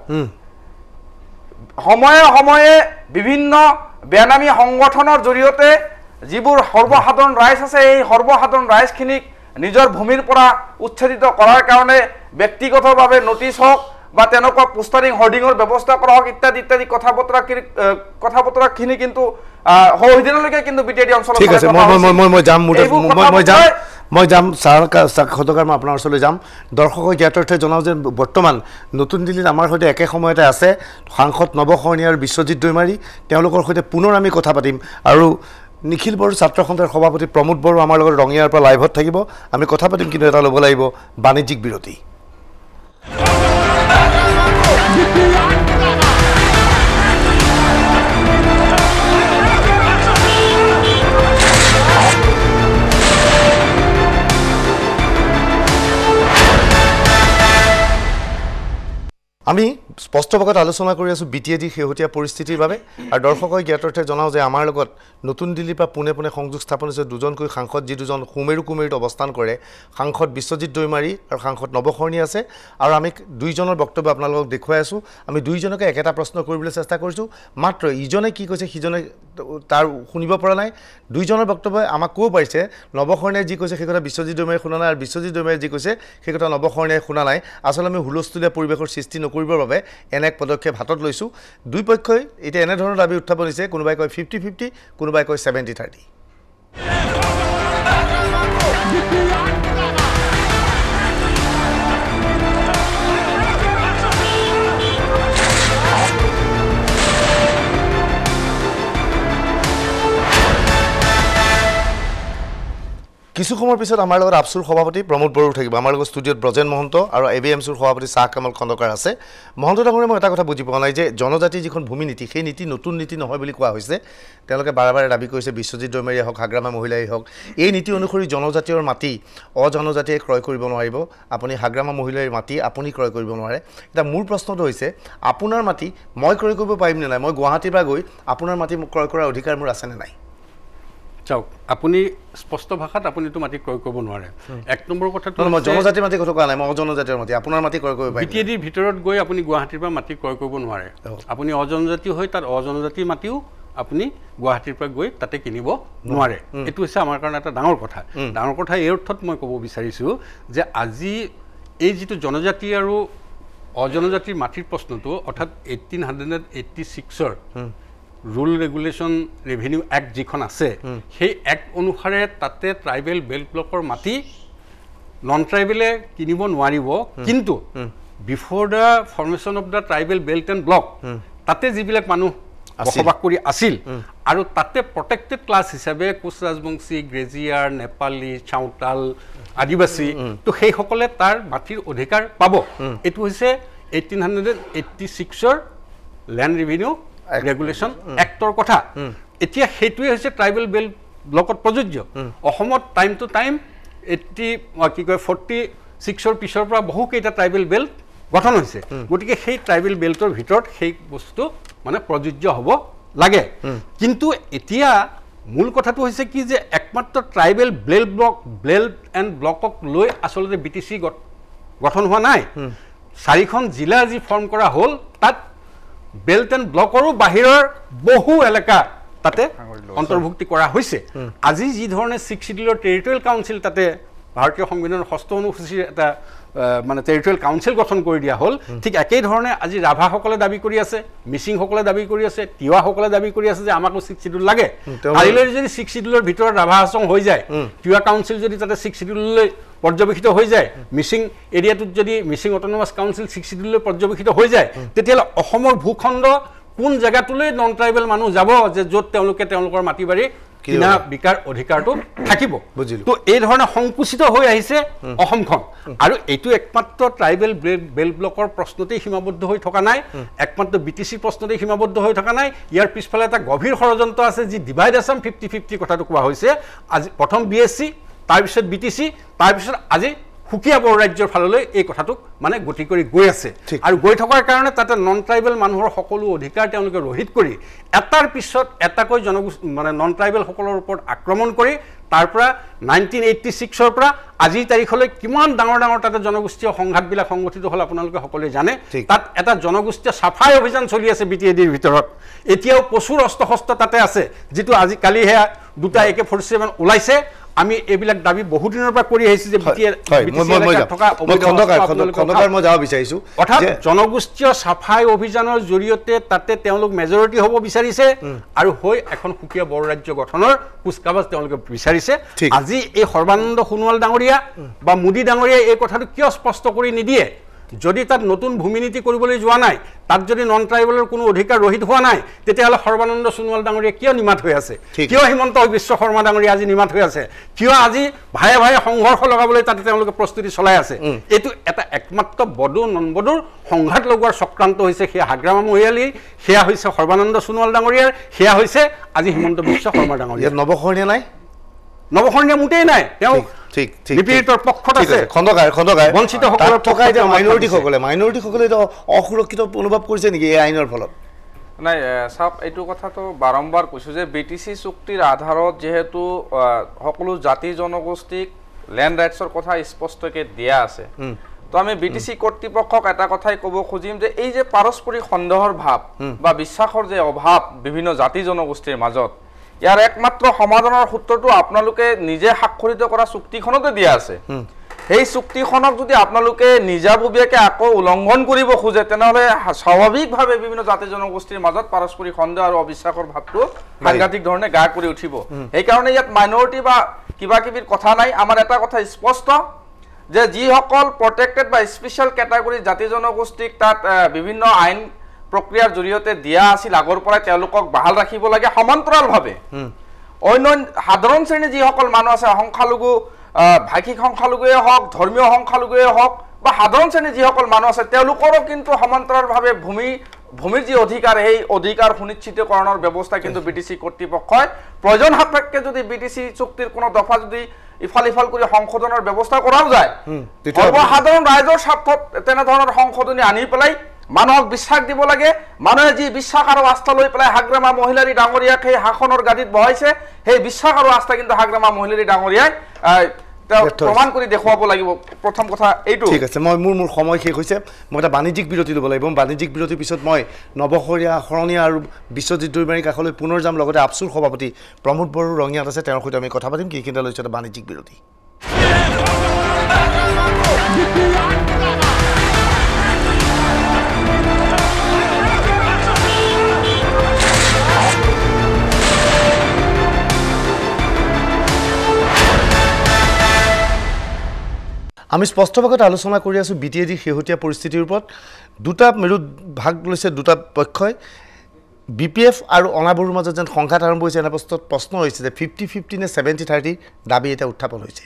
সময়ে সময়ে বিভিন্ন বেনামী সংগঠনৰ জৰিয়তে যিবোৰ সৰ্বসাধাৰণ ৰাইজ আছে এই সৰ্বসাধাৰণ ৰাইজখিনিক নিজৰ ভূমিৰ পৰা উচ্ছেদিত কৰাৰ কাৰণে ব্যক্তিগতভাৱে নটিচ হওক বা তেনেকুৱা পোষ্টাৰিং হৰ্ডিঙৰ ব্যৱস্থা কৰা হওক ইত্যাদি ইত্যাদি কথা বতৰা কথা বতৰাখিনি কিন্তু সৌদিনলৈকে কিন্তু বি টি এ ডি অঞ্চলত ঠিক আছে মই যাম মই যাম মই যাম ছাৰ সদকাৰ মই আপোনাৰ ওচৰলৈ যাম দৰ্শকক জ্ঞাতাৰ্থে জনাওঁ যে বৰ্তমান নতুন দিল্লীত আমাৰ সৈতে একে সময়তে আছে সাংসদ নৱ শৰণীয়া আৰু বিশ্বজিৎ দৈমাৰী তেওঁলোকৰ সৈতে পুনৰ আমি কথা পাতিম আৰু নিখিল বড়ো ছাত্ৰ সন্থাৰ সভাপতি প্ৰমোদ বড়ো আমাৰ লগত ৰঙিয়াৰ পৰা লাইভত থাকিব আমি কথা পাতিম কিন্তু এটা ল'ব লাগিব বাণিজ্যিক বিৰতি আমি স্পষ্টভাৱে আলোচনা কৰি আছোঁ বি টি এ ডিৰ শেহতীয়া পৰিস্থিতিৰ বাবে আৰু দৰ্শকক জ্ঞাতাৰ্থে জনাওঁ যে আমাৰ লগত নতুন দিল্লীৰ পৰা পোনে পোনে সংযোগ স্থাপন হৈছে দুজনকৈ সাংসদ যি দুজন সুমেৰু কুমেৰুত অৱস্থান কৰে সাংসদ বিশ্বজিৎ দৈমাৰী আৰু সাংসদ নৱ শৰণীয়া আছে আৰু আমি দুইজনৰ বক্তব্য আপোনালোকক দেখুৱাই আছোঁ আমি দুইজনকে একেটা প্ৰশ্ন কৰিবলৈ চেষ্টা কৰিছোঁ মাত্ৰ ইজনে কি কৈছে সিজনে তাৰ শুনিব পৰা নাই দুইজনৰ বক্তব্যই আমাক ক'ব পাৰিছে নৱ শৰণীয়াই যি কৈছে সেই কথা বিশ্বজিৎ দৈমাৰীয়ে শুনা নাই আৰু বিশ্বজিৎ দৈমাৰীয়ে যি কৈছে সেই কথা নৱ শৰণীয়াই শুনা নাই আচলতে আমি হুলস্থুলীয়া পৰিৱেশৰ সৃষ্টি নকৰিবৰ বাবে এনে এক পদক্ষেপ হাতত লৈছোঁ দুই পক্ষই এতিয়া এনেধৰণৰ দাবী উত্থাপন হৈছে কোনোবাই কয় ফিফটি ফিফটি কোনোবাই কয় ছেভেণ্টি থাৰ্টি কিছু সময়ৰ পিছত আমাৰ লগত আপচুৰ সভাপতি প্ৰমোদ বড়ো থাকিব আমাৰ লগত ষ্টুডিঅ'ত ব্ৰজেন মহন্ত আৰু এ বি এম চিৰ সভাপতি চাহ কামাল খন্দকাৰ আছে মহন্ত ডাঙৰীয়া মই এটা কথা বুজি পোৱা নাই যে জনজাতি যিখন ভূমি নীতি সেই নীতি নতুন নীতি নহয় বুলি কোৱা হৈছে তেওঁলোকে বাৰে বাৰে দাবী কৰিছে বিশ্বজিৎ দৈমাৰীয়ে হওক হাগ্ৰামা মহিলাই হওক এই নীতি অনুসৰি জনজাতীয়ৰ মাটি অজনজাতিয়ে ক্ৰয় কৰিব নোৱাৰিব আপুনি হাগ্ৰামা মহিলাৰ মাটি আপুনি ক্ৰয় কৰিব নোৱাৰে এতিয়া মোৰ প্ৰশ্নটো হৈছে আপোনাৰ মাটি মই ক্ৰয় কৰিব পাৰিম নে নাই মই গুৱাহাটীৰ পৰা গৈ আপোনাৰ মাটি ক্ৰয় কৰাৰ অধিকাৰ মোৰ আছেনে নাই চাওক আপুনি স্পষ্ট ভাষাত আপুনিতো মাটি ক্ৰয় কৰিব নোৱাৰে এক নম্বৰ কথাটো মই জনজাতিৰ মাটি কথা কোৱা নাই মই অজনজাতিৰ মাটি আপোনাৰ মাটি ক্ৰয় কৰিব পাৰিম বি টি এ ডিৰ ভিতৰত গৈ আপুনি গুৱাহাটীৰ পৰা মাটি ক্ৰয় কৰিব নোৱাৰে আপুনি অজনজাতি হৈ তাত অজনজাতিৰ মাটিও আপুনি গুৱাহাটীৰ পৰা গৈ তাতে কিনিব নোৱাৰে এইটো হৈছে আমাৰ কাৰণে এটা ডাঙৰ কথা ডাঙৰ কথা এই অৰ্থত মই ক'ব বিচাৰিছোঁ যে আজি এই যিটো জনজাতি আৰু অজনজাতিৰ মাটিৰ প্ৰশ্নটো অৰ্থাৎ এইটিন হাণ্ড্ৰেড এইট্টি ছিক্সৰ ৰুল ৰেগুলেশ্যন ৰেভিনিউ এক্ট যিখন আছে সেই এক্ট অনুসাৰে তাতে ট্ৰাইবেল বেল্ট ব্লকৰ মাটি নন ট্ৰাইবেলে কিনিব নোৱাৰিব কিন্তু before the formation of the tribal belt and block তাতে যিবিলাক মানুহ বসবাস কৰি আছিল আৰু তাতে প্ৰটেক্টেড ক্লাছ হিচাপে কোচ ৰাজবংশী গ্ৰেজিয়াৰ নেপালী চাওতাল আদিবাসী তো সেইসকলে তাৰ মাটিৰ অধিকাৰ পাব এইটো হৈছে এইটিন হাণ্ড্ৰেড এইট্টি ছিক্সৰ লেণ্ড ৰেভিনিউ ৰেগুলেশ্যন এক্টৰ কথা এতিয়া সেইটোৱে হৈছে ট্ৰাইবেল বেল্ট ব্লকত প্ৰযোজ্য অসমত টাইম টু টাইম এইট্টি কি কয় ফৰ্টি ছিক্সৰ পিছৰ পৰা বহুকেইটা ট্ৰাইবেল বেল্ট গঠন হৈছে গতিকে সেই ট্ৰাইবেল বেল্টৰ ভিতৰত সেই বস্তু মানে প্ৰযোজ্য হ'ব লাগে কিন্তু এতিয়া মূল কথাটো হৈছে কি যে একমাত্ৰ tribal belt block belt and ব্লকক লৈ আচলতে বি টি চি গঠন হোৱা নাই চাৰিখন জিলা যি ফৰ্ম কৰা হ'ল তাত বেল্ট এণ্ড ব্লকৰো বাহিৰৰ বহু এলেকা তাতে অন্তৰ্ভুক্তি কৰা হৈছে আজি যি ধৰণে ছিক্স শিডিউলৰ টেৰিটৰিয়েল কাউন্সিল তাতে ভাৰতীয় সংবিধানৰ ষষ্ঠ অনুসূচীৰ এটা মানে টেৰিটৰিয়েল কাউন্সিল গঠন কৰি দিয়া হ'ল ঠিক একেই ধৰণে আজি ৰাভাসকলে দাবী কৰি আছে মিচিংসকলে দাবী কৰি আছে তিৱাসকলে দাবী কৰি আছে যে আমাকো ছিক্স শিডিউল লাগে কালিলৈ যদি ছিক্স শিডিউলৰ ভিতৰত ৰাভা হাছং হৈ যায় তিৱা কাউন্সিল যদি তাতে ছিক্স শিডিউললৈ পৰ্যবেক্ষিত হৈ যায় মিচিং এৰিয়াটোত যদি মিচিং অট'নমাছ কাউন্সিল ছিক্স শিডিউললৈ পৰ্যবেক্ষিত হৈ যায় তেতিয়াহ'লে অসমৰ ভূখণ্ড কোন জেগাটোলৈ নন ট্ৰাইবেল মানুহ যাব যে য'ত তেওঁলোকে তেওঁলোকৰ মাটি বাৰী কিনা বিকাৰ অধিকাৰটো থাকিব তো এই ধৰণে সংকুচিত হৈ আহিছে অসমখন আৰু এইটো একমাত্ৰ ট্ৰাইবেল বেল্ট ব্লকৰ প্ৰশ্নতেই সীমাবদ্ধ হৈ থকা নাই একমাত্ৰ বি টি চিৰ প্ৰশ্নতেই সীমাবদ্ধ হৈ থকা নাই ইয়াৰ পিছফালে এটা গভীৰ ষড়যন্ত্ৰ আছে যি ডিভাইড আছাম ফিফটি ফিফটি কথাটো কোৱা হৈছে আজি প্ৰথম বি এছ চি তাৰপিছত বি টি চি তাৰপিছত আজি সুকীয়া বড়ো ৰাজ্যৰ ফাললৈ এই কথাটোক মানে গতি কৰি গৈ আছে আৰু গৈ থকাৰ কাৰণে তাতে নন ট্ৰাইবেল মানুহৰ সকলো অধিকাৰ তেওঁলোকে ৰহিত কৰি এটাৰ পিছত এটাকৈ জনগোষ্ঠী মানে নন ট্ৰাইবেলসকলৰ ওপৰত আক্ৰমণ কৰি তাৰ পৰা নাইনটিন এইট্টি ছিক্সৰ পৰা আজিৰ তাৰিখলৈ কিমান ডাঙৰ ডাঙৰ তাতে জনগোষ্ঠীয় সংঘাতবিলাক সংগঠিত হ'ল আপোনালোকে সকলোৱে জানে তাত এটা জনগোষ্ঠীয় চাফাই অভিযান চলি আছে বি টি এ ডিৰ ভিতৰত এতিয়াও প্ৰচুৰ অস্ত্ৰ শস্ত্ৰ তাতে আছে যিটো আজি কালি সেয়া দুটা এ কে ফৰ্টি ছেভেন ওলাইছে আমি এইবিলাক দাবী বহু দিনৰ পৰা কৰি আহিছোঁ যে মই যাব বিচাৰিছোঁ অৰ্থাৎ জনগোষ্ঠীয় চাফাই অভিযানৰ জৰিয়তে তাতে তেওঁলোক মেজৰিটি হ'ব বিচাৰিছে আৰু হৈ এখন সুকীয়া বড়ো ৰাজ্য গঠনৰ কুচকাৱাজ তেওঁলোকে বিচাৰিছে আজি এই সৰ্বানন্দ সোণোৱাল ডাঙৰীয়া বা মোদী ডাঙৰীয়াই এই কথাটো কিয় স্পষ্ট কৰি নিদিয়ে যদি তাত নতুন ভূমি নীতি কৰিবলৈ যোৱা নাই তাত যদি নন ট্ৰাইবেলৰ কোনো অধিকাৰ ৰহিত হোৱা নাই তেতিয়াহ'লে সৰ্বানন্দ সোণোৱাল ডাঙৰীয়া কিয় নিমাত হৈ আছে কিয় হিমন্ত বিশ্ব শৰ্মা ডাঙৰীয়া আজি নিমাত হৈ আছে কিয় আজি ভায়ে ভায়ে সংঘৰ্ষ লগাবলৈ তাতে তেওঁলোকে প্ৰস্তুতি চলাই আছে এইটো এটা একমাত্ৰ বড়ো নন বড়োৰ সংঘাত লগোৱাৰ চক্ৰান্ত হৈছে সেয়া হাগ্ৰামা মহিয়ালীৰ সেয়া হৈছে সৰ্বানন্দ সোণোৱাল ডাঙৰীয়াৰ সেয়া হৈছে আজি হিমন্ত বিশ্ব শৰ্মা ডাঙৰীয়া নৱশৰণীয়া নাই নৱশৰণীয়া মোটেই নাই তেওঁ ঠিক ঠিক বিপৰীতৰ পক্ষত আছে খণ্ডকাই খণ্ডকাই বঞ্চিতসকলৰ থকা এতিয়া মাইনৰিটিসকলে মাইনৰিটিসকলে এতিয়া অসুৰক্ষিত অনুভৱ কৰিছে নেকি এই আইনৰ ফলত নাই চাওক এইটো কথাটো বাৰম্বাৰ কৈছোঁ যে বি টি চি চুক্তিৰ আধাৰত যিহেতু সকলো জাতি জনগোষ্ঠীক লেণ্ড ৰাইটছৰ কথা স্পষ্টকৈ দিয়া আছে তো আমি বি টি চি কৰ্তৃপক্ষক এটা কথাই ক'ব খুজিম যে এই যে পাৰস্পৰিক সন্দেহৰ ভাৱ বা বিশ্বাসৰ যে অভাৱ বিভিন্ন জাতি জনগোষ্ঠীৰ মাজত ইয়াৰ একমাত্ৰ সমাধানৰ সূত্ৰটো আপোনালোকে নিজে স্বাক্ষৰিত কৰা চুক্তিখনতে দিয়া আছে সেই চুক্তিখনক যদি আপোনালোকে নিজাববীয়াকৈ আকৌ উলংঘন কৰিব খোজে তেনেহ'লে স্বাভাৱিকভাৱে বিভিন্ন জাতি জনগোষ্ঠীৰ মাজত পাৰস্পৰিক সন্দেহ আৰু অবিশ্বাসৰ ভাৱটো সাংঘাতিক ধৰণে গা কৰি উঠিব সেইকাৰণে ইয়াত মাইনৰিটি বা কিবা কিবিৰ কথা নাই আমাৰ এটা কথা স্পষ্ট যে যিসকল প্ৰটেক্টেড বা স্পেচিয়েল কেটাগৰী জাতি জনগোষ্ঠীক তাত বিভিন্ন আইন প্ৰক্ৰিয়াৰ জৰিয়তে দিয়া আছিল আগৰ পৰাই তেওঁলোকক বাহাল ৰাখিব লাগে সমান্তৰালভাৱে অন্য সাধাৰণ শ্ৰেণীৰ যিসকল মানুহ আছে সংখ্যালঘু ভাষিক সংখ্যালঘুৱে হওক ধৰ্মীয় সংখ্যালঘুৱে হওক বা সাধাৰণ শ্ৰেণীৰ যিসকল মানুহ আছে তেওঁলোকৰো কিন্তু সমান্তৰালভাৱে ভূমি ভূমিৰ যি অধিকাৰ সেই অধিকাৰ সুনিশ্চিতকৰণৰ ব্যৱস্থা কিন্তু বি টি চি কৰ্তৃপক্ষই প্ৰয়োজন সাপেক্ষে যদি বি টি চি চুক্তিৰ কোনো দফা যদি ইফাল ইফাল কৰি সংশোধনৰ ব্যৱস্থা কৰাও যায় সৰ্বসাধাৰণ ৰাইজৰ স্বাৰ্থত তেনেধৰণৰ সংশোধনী আনি পেলাই মানুহক বিশ্বাস দিব লাগে মানুহে যি বিশ্বাস আৰু আস্থা লৈ পেলাই হাগ্ৰামা মহিলাৰী ডাঙৰীয়াক সেই শাসনৰ গাদীত বহাইছে সেই বিশ্বাস আৰু আস্থা কিন্তু হাগ্ৰামা মহিলাৰী ডাঙৰীয়াই তেওঁ প্ৰমাণ কৰি দেখুৱাব লাগিব প্ৰথম কথা এইটো ঠিক আছে মই মোৰ মোৰ সময় শেষ হৈছে মই এটা বাণিজ্যিক বিৰতি ল'ব লাগিব বাণিজ্যিক বিৰতিৰ পিছত মই নৱশৰীয়া শৰণীয়া আৰু বিশ্বজিৎ দৈমাৰীৰ কাষলৈ পুনৰ যাম লগতে আপচুৰ সভাপতি প্ৰমোদ বড়ো ৰঙিয়াত আছে তেওঁৰ সৈতে আমি কথা পাতিম কি কিন্তু লৈছে এটা বাণিজ্যিক বিৰতি আমি স্পষ্টভাৱে আলোচনা কৰি আছোঁ বি টি এ ডিৰ শেহতীয়া পৰিস্থিতিৰ ওপৰত দুটা মেৰুত ভাগ লৈছে দুটা পক্ষই বি পি এফ আৰু অনাবৰুৰ মাজত যেন সংঘাত আৰম্ভ হৈছে এনে প্ৰশ্নত প্ৰশ্ন হৈছে যে ফিফটি ফিফটি নে ছেভেণ্টি থাৰ্টি দাবী এটা উত্থাপন হৈছে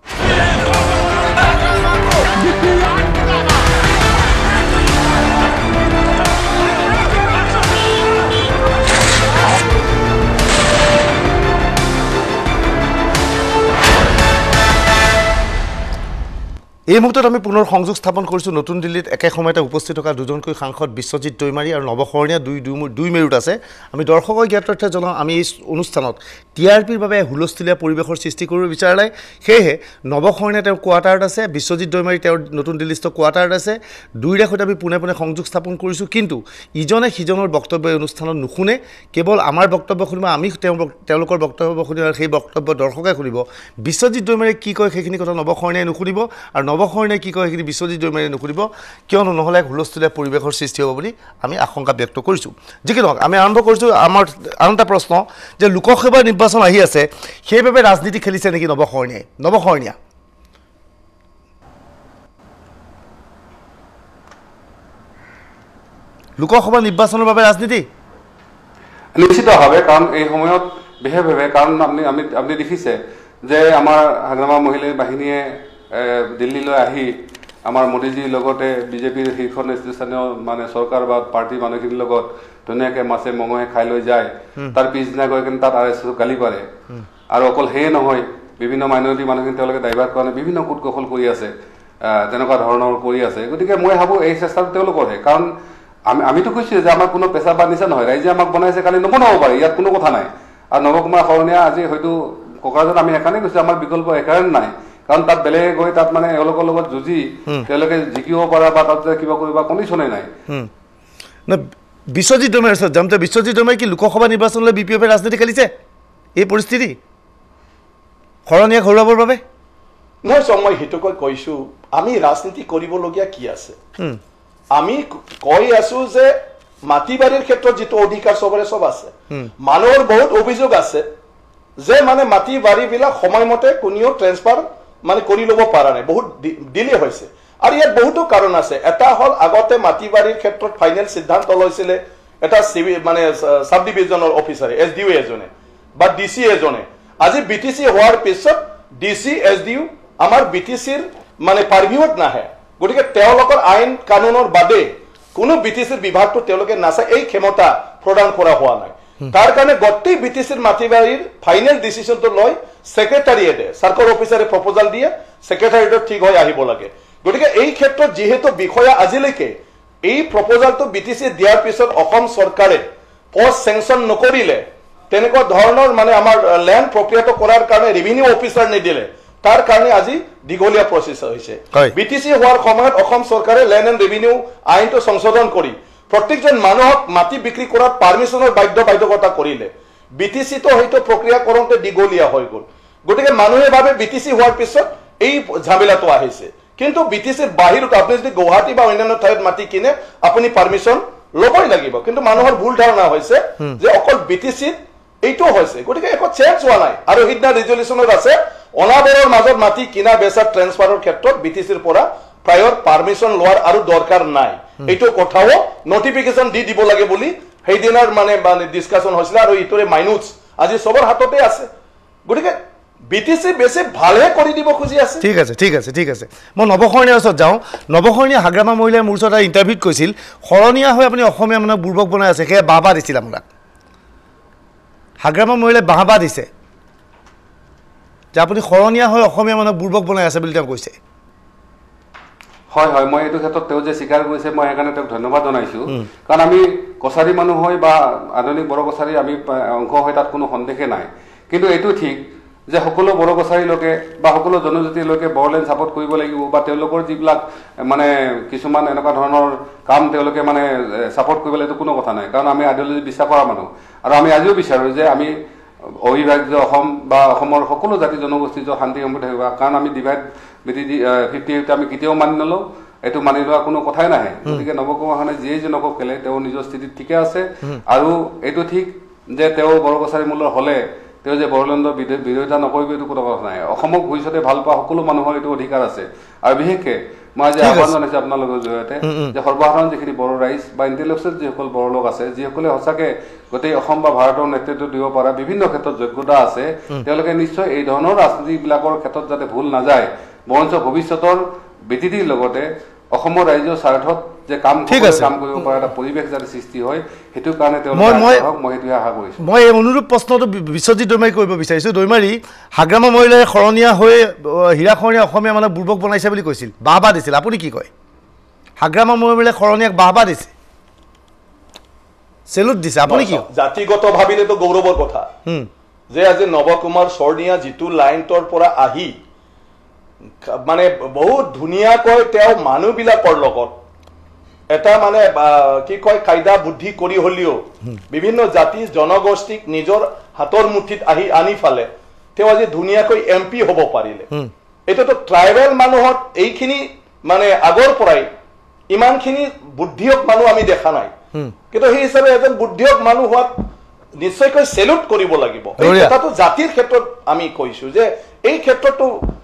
এই মুহূৰ্তত আমি পুনৰ সংযোগ স্থাপন কৰিছোঁ নতুন দিল্লীত একে সময়তে উপস্থিত থকা দুজনকৈ সাংসদ বিশ্বজিৎ দৈমাৰী আৰু নৱশৰণীয়া দুই দুই মেৰুত আছে আমি দৰ্শকক জ্ঞাত তথ্য জনাওঁ আমি এই অনুষ্ঠানত টি আৰ পিৰ বাবে হুলস্থুলীয়া পৰিৱেশৰ সৃষ্টি কৰিব বিচৰা নাই সেয়েহে নৱশৰণীয়া তেওঁৰ কোৱাৰ্টাৰত আছে বিশ্বজিৎ দৈমাৰী তেওঁৰ নতুন দিল্লীস্থ কোৱাৰ্টাৰত আছে দুয়োৰে সৈতে আমি পোনে পোনে সংযোগ স্থাপন কৰিছোঁ কিন্তু ইজনে সিজনৰ বক্তব্য এই অনুষ্ঠানত নুশুনে কেৱল আমাৰ বক্তব্য শুনিব আমি তেওঁ তেওঁলোকৰ বক্তব্য শুনিব আৰু সেই বক্তব্য দৰ্শকে শুনিব বিশ্বজিৎ দৈমাৰীয়ে কি কয় সেইখিনি কথা নৱশৰণীয়াই নুশুনিব আৰু নৱশৰণীয়াই কি কয় সেইখিনি বিশ্বজিৎ দৈমাৰীয়ে নুশুনিব কিয়নো নহ'লে এক হুলস্থুলীয়া পৰিৱেশৰ সৃষ্টি হ'ব বুলি আমি আশংকা ব্যক্ত কৰিছোঁ যিকি নহওক আমি আৰম্ভ কৰিছোঁ আমাৰ আন এটা প্ৰশ্ন যে লোকসভা নিৰ্বাচন আহি আছে সেইবাবে ৰাজনীতি খেলিছে নেকি নৱশৰণীয়াই নৱশৰণীয়া লোকসভা নিৰ্বাচনৰ বাবে ৰাজনীতি নিশ্চিতভাৱে কাৰণ এই সময়ত বিশেষভাৱে কাৰণ আপুনি আমি আপুনি দেখিছে যে আমাৰ হাগ্ৰামা মহিলা বাহিনীয়ে দিল্লীলৈ আহি আমাৰ মোদীজীৰ লগতে বিজেপিৰ শীৰ্ষ নেতৃস্থানীয় মানে চৰকাৰ বা পাৰ্টীৰ মানুহখিনিৰ লগত ধুনীয়াকৈ মাছে মঙহে খাই লৈ যায় তাৰ পিছদিনা গৈ কিনে তাত আৰ এছ এছক গালি পাৰে আৰু অকল সেয়ে নহয় বিভিন্ন মাইনৰিটি মানুহখিনি তেওঁলোকে ডাইভাৰ্ট কাৰণে বিভিন্ন কুট কৌশল কৰি আছে তেনেকুৱা ধৰণৰ কৰি আছে গতিকে মই ভাবোঁ এই চেষ্টাটো তেওঁলোকৰহে কাৰণ আমি আমিতো কৈছোঁ যে আমাৰ কোনো পেচা বা নিচা নহয় ৰাইজে আমাক বনাইছে কালি নবনাব পাৰে ইয়াত কোনো কথা নাই আৰু নৱকুমাৰ শৰণীয়া আজি হয়তো কোকৰাঝাৰত আমি সেইকাৰণে কৈছোঁ আমাৰ বিকল্প সেইকাৰণে নাই কাৰণ তাত বেলেগে গৈ তাত মানে এওঁলোকৰ লগত যুঁজি তেওঁলোকে জিকিব পৰা বা তাত কিবা কৰিব কণ্ডিশ্যনেই নাই বিশ্বজিৎ দৈমাৰীৰ ওচৰত যাম বিশ্বজিৎ দৈমাৰী কি লোকসভা নিৰ্বাচনলৈ বি পি এফে ৰাজনীতি খেলিছে এই পৰিস্থিতি শৰণীয়াক হৰুৱাবৰ বাবে নহয় চব মই সেইটোকৈ কৈছোঁ আমি ৰাজনীতি কৰিবলগীয়া কি আছে আমি কৈ আছো যে মাটি বাৰীৰ ক্ষেত্ৰত যিটো অধিকাৰ চবৰে চব আছে মানুহৰ বহুত অভিযোগ আছে যে মানে মাটি বাৰীবিলাক সময়মতে কোনেও ট্ৰেন্সফাৰ মানে কৰি ল'ব পৰা নাই বহুত ডিলে হৈছে আৰু ইয়াত বহুতো কাৰণ আছে এটা হ'ল আগতে মাটি বাৰীৰ ক্ষেত্ৰত ফাইনেল সিদ্ধান্ত লৈছিলে এটা মানে সাব ডিভিজনৰ অফিচাৰে এছ ডি ইউ এজনে বা ডি চি এজনে আজি বি টি চি হোৱাৰ পিছত D C S D U আমাৰ বি টি চিৰ মানে পাৰভিউত নাহে গতিকে তেওঁলোকৰ আইন কানুনৰ বাদে কোনো বি টি চিৰ বিভাগটো তেওঁলোকে নাচায় এই ক্ষমতা প্ৰদান কৰা হোৱা নাই তাৰ কাৰণে গোটেই বি টি চিৰ মাটি বাৰীৰ ফাইনেল ডিচিশ্যনটো লৈ সেক্ৰেটাৰিয়েটে চৰকাৰ অফিচাৰে প্ৰপ'জাল দিয়ে সেক্ৰেটাৰিয়েটত ঠিক হৈ আহিব লাগে গতিকে এই ক্ষেত্ৰত যিহেতু বিষয়া আজিলৈকে এই প্ৰপ'জালটো বি টি চি দিয়াৰ পিছত অসম চৰকাৰে পষ্ট চেংচন নকৰিলে তেনেকুৱা ধৰণৰ মানে আমাৰ লেণ্ড প্ৰক্ৰিয়াত কৰাৰ কাৰণে ৰেভিনিউ অফিচাৰ নিদিলে তাৰ কাৰণে আজি দীঘলীয়া প্ৰচেছ হৈছে বি টি চি হোৱাৰ সময়ত অসম চৰকাৰে লেণ্ড এণ্ড ৰেভিনিউ আইনটো সংশোধন কৰি প্ৰত্যেকজন মানুহক মাটি বিক্ৰী কৰাৰ পাৰ্মিশ্যনৰ বাধ্য বাধ্যকতা কৰিলে বি টি চিটো সেইটো প্ৰক্ৰিয়া কৰোঁতে দীঘলীয়া হৈ গ'ল গতিকে মানুহে ভাবে বি টি চি হোৱাৰ পিছত এই ঝামেলাটো আহিছে কিন্তু বি টি চিৰ বাহিৰত আপুনি যদি গুৱাহাটী বা অন্যান্য ঠাইত মাটি কিনে আপুনি পাৰ্মিশ্যন ল'বই লাগিব কিন্তু মানুহৰ ভুল ধাৰণা হৈছে যে অকল বি টি চিত এইটো হৈছে গতিকে একো চেঞ্জ হোৱা নাই আৰু সিদিনা ৰিজলিউশ্যনত আছে অনাবৰৰ মাজত মাটি কিনা বেচা ট্ৰেন্সফাৰৰ ক্ষেত্ৰত বি টি চিৰ পৰা প্ৰায়ৰ পাৰ্মিশ্যন লোৱাৰ আৰু দৰকাৰ নাই এইটো কথাও নটিফিকেশ্যন দি দিব লাগে বুলি সেইদিনাৰ মানে ডিছকাশ্যন হৈছিলে আৰু ইটোৰে মাইনুটছ আজি চবৰ হাততে আছে গতিকে বি টি চি বেছি ভালহে কৰি দিব খুজি আছে ঠিক আছে ঠিক আছে ঠিক আছে মই নৱশৰণীয়াৰ ওচৰত যাওঁ নৱশৰণীয়া হাগ্ৰামা মহিলাই মোৰ ওচৰত ইণ্টাৰভিউত কৈছিল শৰণীয়া হৈ আপুনি অসমীয়া মানুহক বুৰ্বক বনাই আছে সেয়া বাহবা দিছিল আপোনাক হাগ্ৰামা মহিলাই বাহবা দিছে যে আপুনি শৰণীয়া হৈ অসমীয়া মানুহক বুৰ্বক বনাই আছে বুলি তেওঁ কৈছে হয় হয় মই এইটো ক্ষেত্ৰত তেওঁ যে স্বীকাৰ কৰিছে মই সেইকাৰণে তেওঁক ধন্যবাদ জনাইছোঁ কাৰণ আমি কছাৰী মানুহ হৈ বা আধুনিক বড়ো কছাৰী আমি অংশ হৈ তাত কোনো সন্দেহে নাই কিন্তু এইটো ঠিক যে সকলো বড়ো কছাৰীৰ লোকে বা সকলো জনজাতিৰ লোকে বড়োলেণ্ড ছাপোৰ্ট কৰিব লাগিব বা তেওঁলোকৰ যিবিলাক মানে কিছুমান এনেকুৱা ধৰণৰ কাম তেওঁলোকে মানে ছাপোৰ্ট কৰিব লাগিব কোনো কথা নাই কাৰণ আমি আইডিঅলজি বিশ্বাস কৰা মানুহ আৰু আমি আজিও বিচাৰোঁ যে আমি অবিভাজ্য অসম বা অসমৰ সকলো জাতি জনগোষ্ঠীৰ শান্তি সম্প্ৰীতি থাকিব কাৰণ আমি ডিভাইড ফিফটি ফিফটি আমি কেতিয়াও মানি নলওঁ এইটো মানি লোৱা কোনো কথাই নাহে গতিকে নৱ কুমাৰখনে যিয়ে যি নকওক কেলে তেওঁ নিজৰ স্থিতিত ঠিকে আছে আৰু এইটো ঠিক যে তেওঁ বড়ো কছাৰী মূলৰ হ'লে তেওঁ যে বড়োলেণ্ডৰ বিৰোধিতা নকৰিব এইটো কোনো কথা নাই অসমক ভৱিষ্যতে ভাল পোৱা সকলো মানুহৰ এইটো অধিকাৰ আছে আৰু বিশেষকৈ মই আজি আহ্বান জনাইছোঁ আপোনালোকৰ জৰিয়তে যে সৰ্বসাধাৰণ যিখিনি বড়ো ৰাইজ বা ইণ্টেলেকচুৱেল যিসকল বড়ো লোক আছে যিসকলে সঁচাকৈ গোটেই অসম বা ভাৰতৰ নেতৃত্ব দিব পৰা বিভিন্ন ক্ষেত্ৰত যোগ্যতা আছে তেওঁলোকে নিশ্চয় এই ধৰণৰ ৰাজনীতিবিলাকৰ ক্ষেত্ৰত যাতে ভুল নাযায় বৰঞ্চ ভৱিষ্যতৰ বিটিডিৰ লগতে অসমৰ ৰাইজৰ স্বাৰ্থত যে কাম কাম কৰিব পৰা এটা পৰিৱেশ যাতে সৃষ্টি হয় সেইটো কাৰণে তেওঁলোকে মই সেইটোৱে আশা কৰিছোঁ মই এই অনুৰূপ প্ৰশ্নটো বিশ্বজিৎ দৈমাৰী কৰিব বিচাৰিছোঁ দৈমাৰী হাগ্ৰামা মহিলাই শৰণীয়া হৈ হীৰাখৰীয়া অসমীয়া মানে বুৰ্বক বনাইছে বুলি কৈছিল বাহবা দিছিল আপুনি কি কয় হাগ্ৰামা মহিলাই শৰণীয়াক বাহবা দিছে চেলুট দিছে আপুনি কি জাতিগত ভাবিলেতো গৌৰৱৰ কথা যে আজি নৱ কুমাৰ শৰণীয়া যিটো লাইনটোৰ পৰা আহি মানে বহুত ধুনীয়াকৈ তেওঁ মানুহবিলাকৰ লগত এটা মানে কি কয় কায়দা বুদ্ধি কৰি হলিও বিভিন্ন জাতি জনগোষ্ঠীক নিজৰ হাতৰ মুঠিত আহি আনি ফালে তেওঁ আজি ধুনীয়াকৈ এম পি হ'ব পাৰিলে এটাতো ট্ৰাইবেল মানুহত এইখিনি মানে আগৰ পৰাই ইমানখিনি বুদ্ধিয়ক মানুহ আমি দেখা নাই কিন্তু সেই হিচাপে এজন বুদ্ধিয়ক মানুহ হোৱাত নিশ্চয়কৈ চেলুট কৰিব লাগিব এই কথাটো জাতিৰ ক্ষেত্ৰত আমি কৈছোঁ যে এই ক্ষেত্ৰতো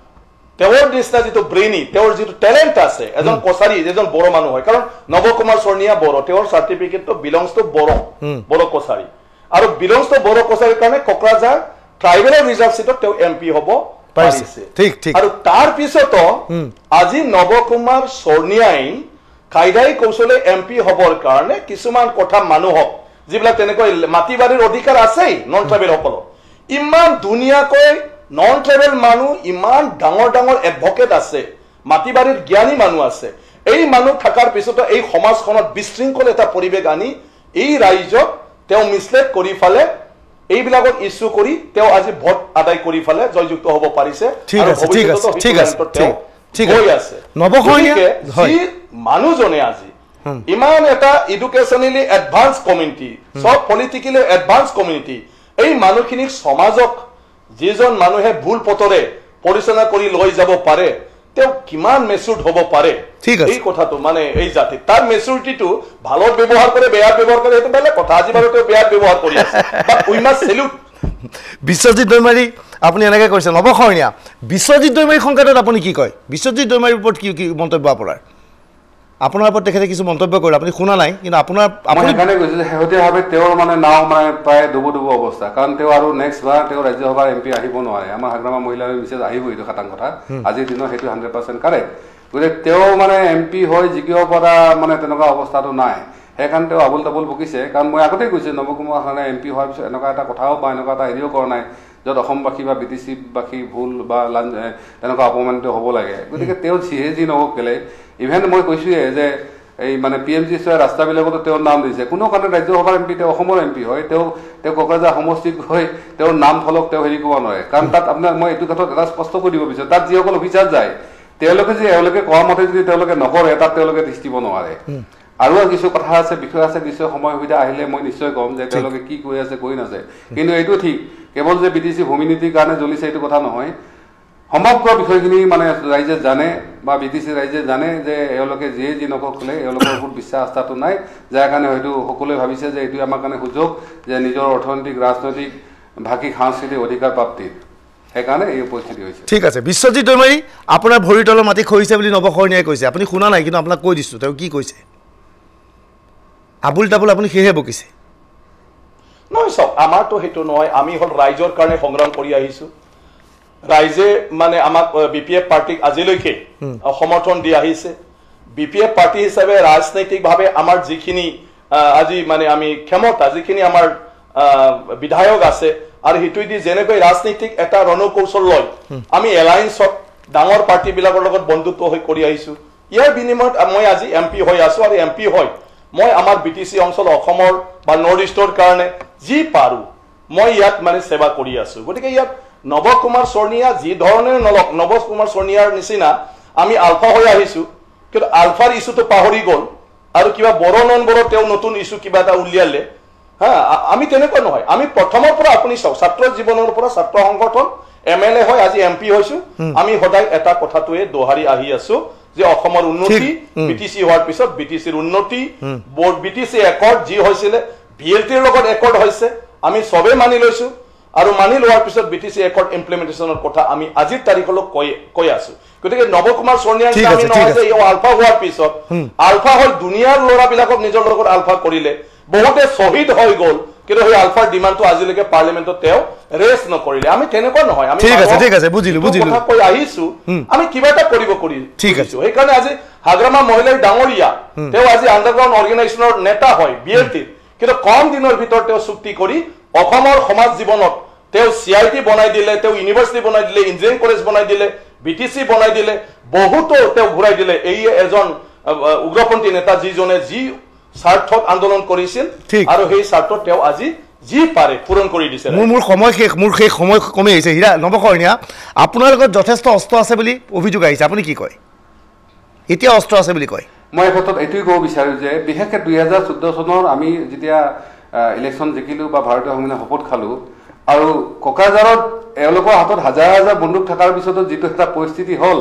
তেওঁৰ নিচিনা যিটো ব্ৰেইনি তেওঁৰ যিটো টেলেণ্ট আছে এজন কছাৰী এজন বড়ো মানুহ হয় কাৰণ নৱ কুমাৰ শৰণীয়া বড়ো তেওঁৰ চাৰ্টিফিকেটটো বিলংছ টু বড়ো বড়ো কছাৰী আৰু বিলংছ টু বড়ো কছাৰীৰ কাৰণে কোকৰাঝাৰ ট্ৰাইবেলৰ ৰিজাৰ্ভ চিটত তেওঁ এম পি হ'ব পাৰিছে আৰু তাৰ পিছতো আজি নৱ কুমাৰ শৰণীয়াই কায়দাই কৌশলে এম পি হ'বৰ কাৰণে কিছুমান কথা মানুহক যিবিলাক তেনেকৈ মাটি বাৰীৰ অধিকাৰ আছেই নন ট্ৰাইবেল সকলৰ ইমান ধুনীয়াকৈ নন ট্ৰাইবেল মানুহ ইমান ডাঙৰ ডাঙৰ এডভকেট আছে মাটি বাৰীৰ জ্ঞানী মানুহ আছে এই মানুহ থকাৰ পিছতো এই সমাজখনত বিশৃংখল এটা পৰিৱেশ আনি এই ৰাইজক তেওঁ মিছলেড কৰি ফালে এইবিলাকক ইছ্যু কৰি তেওঁ আজি ভোট আদায় কৰি ফালে জয়যুক্ত হ'ব পাৰিছে ঠিক আছে ঠিক আছে ঠিক আছে ঠিক আছে নৱশৰণীয়া মানুহজনে আজি ইমান এটা এডুকেশ্যনেলি এডভান্স কমিউনিটি সব পলিটিকেলি এডভান্স কমিউনিটি এই মানুহখিনিক সমাজক যিজন মানুহে ভুল পথৰে পৰিচালনা কৰি লৈ যাব পাৰে তেওঁ কিমান মেচুৰ্ড হ'ব পাৰে এই কথাটো মানে এই জাতি তাৰ মেচুৰিটিটো ভালত ব্যৱহাৰ কৰে বেয়া ব্যৱহাৰ কৰে সেইটো বেলেগ কথা আজি বাৰু তেওঁ বেয়া ব্যৱহাৰ কৰি আছে but we must salute Biswajit Daimary আপুনি এনেকৈ কৈছে নৱশৰণীয়া বিশ্বজিৎ দৈমাৰী সংকেতত আপুনি কি কয় বিশ্বজিৎ দৈমাৰীৰ ওপৰত কি কি মন্তব্য আপোনাৰ আপোনাৰ ওপৰত তেখেতে কিছু মন্তব্য কৰিলে আপুনি শুনা নাই কিন্তু আপোনাৰ আপুনি সেইকাৰণে কৈছে যে শেহতীয়াভাৱে তেওঁৰ মানে নাও মানে প্ৰায় ডুবু ডুবু অৱস্থা কাৰণ তেওঁ আৰু নেক্সট বাৰ তেওঁ ৰাজ্যসভাৰ এম পি আহিব নোৱাৰে আমাৰ হাগ্ৰামা মহিলাৰ বিশেষ আহিব এইটো খাটাং কথা আজিৰ দিনত সেইটো হাণ্ড্ৰেড পাৰ্চেণ্ট কাৰেক্ট গতিকে তেওঁ মানে এম পি হৈ জিকিব পৰা মানে তেনেকুৱা অৱস্থাটো নাই সেইকাৰণে তেওঁ আবুল তাবুল বকিছে কাৰণ মই আগতেই কৈছোঁ নৱ কুমাৰ শৰণীয়া এম পি হোৱাৰ পিছত এনেকুৱা এটা কথাও বা এনেকুৱা এটা হেৰিও কৰা নাই য'ত অসমবাসী বা বি টি চিবাসী ভুল বা লাঞ্চ তেনেকুৱা অপমানিত হ'ব লাগে গতিকে তেওঁ যিহে যি নহওক কেলে ইভেন মই কৈছোঁৱে যে এই মানে পি এম জি চোৱা ৰাস্তাবিলাকতো তেওঁৰ নাম দিছে কোনো কাৰণে ৰাজ্যসভাৰ এম পি তেওঁ অসমৰ এম পি হয় তেওঁ তেওঁ কোকৰাঝাৰ সমষ্টিত গৈ তেওঁৰ নাম ফলক তেওঁ হেৰি কৰিব নোৱাৰে কাৰণ তাত আপোনাৰ মই এইটো ক্ষেত্ৰত এটা স্পষ্ট কৰি দিব বিচাৰোঁ তাত যিসকল অফিচাৰ যায় তেওঁলোকে যে এওঁলোকে কোৱা মতে যদি তেওঁলোকে নকৰে তাত তেওঁলোকে দৃষ্টি দিব নোৱাৰে আৰু কিছু কথা আছে বিষয় আছে নিশ্চয় সময় সুবিধা আহিলে মই নিশ্চয় ক'ম যে তেওঁলোকে কি কৈ আছে কৈ নাযায় কিন্তু এইটো ঠিক কেৱল যে বি টি চি ভূমি নীতিৰ কাৰণে জ্বলিছে এইটো কথা নহয় সমগ্ৰ বিষয়খিনি মানে ৰাইজে জানে বা বি টি চি ৰাইজে জানে যে এওঁলোকে যিয়ে যি নকলে এওঁলোকৰ ওপৰত বিশ্বাস আস্থাটো নাই যাৰ কাৰণে হয়তো সকলোৱে ভাবিছে যে এইটোৱে আমাৰ কাৰণে সুযোগ যে নিজৰ অৰ্থনৈতিক ৰাজনৈতিক ভাষিক সাংস্কৃতিক অধিকাৰ প্ৰাপ্তিৰ সেইকাৰণে এই পৰিস্থিতি হৈছে ঠিক আছে বিশ্বজিৎ দৈমাৰী আপোনাৰ ভৰিৰ তলৰ মাটি খহিছে বুলি নৱশৰণীয়াই কৈছে আপুনি শুনা নাই কিন্তু আপোনাক কৈ দিছোঁ তেওঁ কি কৈছে আবুল তাবুল আপুনি সেয়েহে বকিছে নহয় চাওক আমাৰতো সেইটো নহয় আমি হ'ল ৰাইজৰ কাৰণে সংগ্ৰাম কৰি আহিছোঁ ৰাইজে মানে আমাক বি পি এফ পাৰ্টিক আজিলৈকে সমৰ্থন দি আহিছে বি পি এফ পাৰ্টি হিচাপে ৰাজনৈতিকভাৱে আমাৰ যিখিনি আজি মানে আমি ক্ষমতা যিখিনি আমাৰ বিধায়ক আছে আৰু সেইটোৱেদি যেনেকৈ ৰাজনৈতিক এটা ৰণকৌশল লৈ আমি এলায়েন্সত ডাঙৰ পাৰ্টিবিলাকৰ লগত বন্ধুত্ব হৈ কৰি আহিছোঁ ইয়াৰ বিনিময়ত মই আজি এম পি হৈ আছোঁ আৰু এম পি হৈ মই আমাৰ বি টি চি অঞ্চল অসমৰ বা নৰ্থ ইষ্টৰ কাৰণে যি পাৰোঁ মই ইয়াত মানে সেৱা কৰি আছোঁ গতিকে ইয়াত নৱ কুমাৰ চৰ্ণিয়া যি ধৰণে নলক নৱ কুমাৰ চৰ্ণিয়াৰ নিচিনা আমি আলফা হৈ আহিছোঁ কিন্তু আলফাৰ ইছ্যুটো পাহৰি গ'ল আৰু কিবা বড়ো নন বড়ো তেওঁ নতুন ইছ্যু কিবা এটা উলিয়ালে হা আমি তেনেকুৱা নহয় আমি প্ৰথমৰ পৰা আপুনি চাওক ছাত্ৰ জীৱনৰ পৰা ছাত্ৰ সংগঠন এম এল এ হয় আজি এম পি হৈছোঁ আমি সদায় এটা কথাটোৱে দোহাৰি আহি আছোঁ যে অসমৰ উন্নতি বিটিচি হোৱাৰ পিছত বিটিচিৰ উন্নতি বিটিচি একৰ্ড যি হৈছিলে বি এল টিৰ লগত একৰ্ড হৈছে আমি চবেই মানি লৈছোঁ আৰু মানি লোৱাৰ পিছত বিটিচি একৰ্ড ইমপ্লিমেণ্টেশ্যনৰ কথা আমি আজিৰ তাৰিখলৈ কৈ কৈ আছোঁ গতিকে নৱ কুমাৰ চৰ্ণিয়াৰ আমি নহয় যে আলফা হোৱাৰ পিছত আলফা হৈ দুনিয়াৰ ল'ৰাবিলাকক নিজৰ লগত আলফা কৰিলে বহুতে শ্বহীদ হৈ গ'ল কিন্তু সেই আলফাৰ ডিমাণ্ডটো আজিলৈকে পাৰ্লিমেণ্টত তেওঁ ৰেছ নকৰিলে আমি তেনেকুৱা নহয় আমি ঠিক আছে ঠিক আছে বুজিলো বুজিলো কথা কৈ আহিছোঁ আমি কিবা এটা কৰিব কৰি ঠিক আছে সেইকাৰণে আজি হাগ্ৰামা মহিলাৰ ডাঙৰীয়া তেওঁ আজি আণ্ডাৰগ্ৰাউণ্ড অৰ্গেনাইজেশ্যনৰ নেতা হয় বি এল টিৰ কিন্তু কম দিনৰ ভিতৰত তেওঁ চুক্তি কৰি অসমৰ সমাজ জীৱনত তেওঁ চি আই টি বনাই দিলে তেওঁ ইউনিভাৰ্চিটি বনাই দিলে ইঞ্জিনিয়াৰিং কলেজ বনাই দিলে বি টি চি বনাই দিলে বহুতো তেওঁ ঘূৰাই দিলে এই এজন উগ্ৰপন্থী নেতা যিজনে যি স্বাৰ্থত আন্দোলন কৰিছিল আৰু সেই স্বাৰ্থত তেওঁ আজি যি পাৰে পূৰণ কৰি দিছে মোৰ মোৰ সময় শেষ মোৰ শেষ সময় কমি আহিছে হীৰা নৱকৰ্ণীয়া আপোনাৰ লগত যথেষ্ট অস্ত্ৰ আছে বুলি অভিযোগ আহিছে আপুনি কি কয় এতিয়া অস্ত্ৰ আছে বুলি কয় মই এই ক্ষেত্ৰত এইটোৱে ক'ব বিচাৰোঁ যে বিশেষকৈ দুই হাজাৰ চৈধ্য চনৰ আমি যেতিয়া ইলেকশ্যন জিকিলোঁ বা ভাৰতীয় সংবিধান শপত খালোঁ আৰু কোকৰাঝাৰত এওঁলোকৰ হাতত হাজাৰ হাজাৰ বন্দুক থকাৰ পিছতো যিটো এটা পৰিস্থিতি হ'ল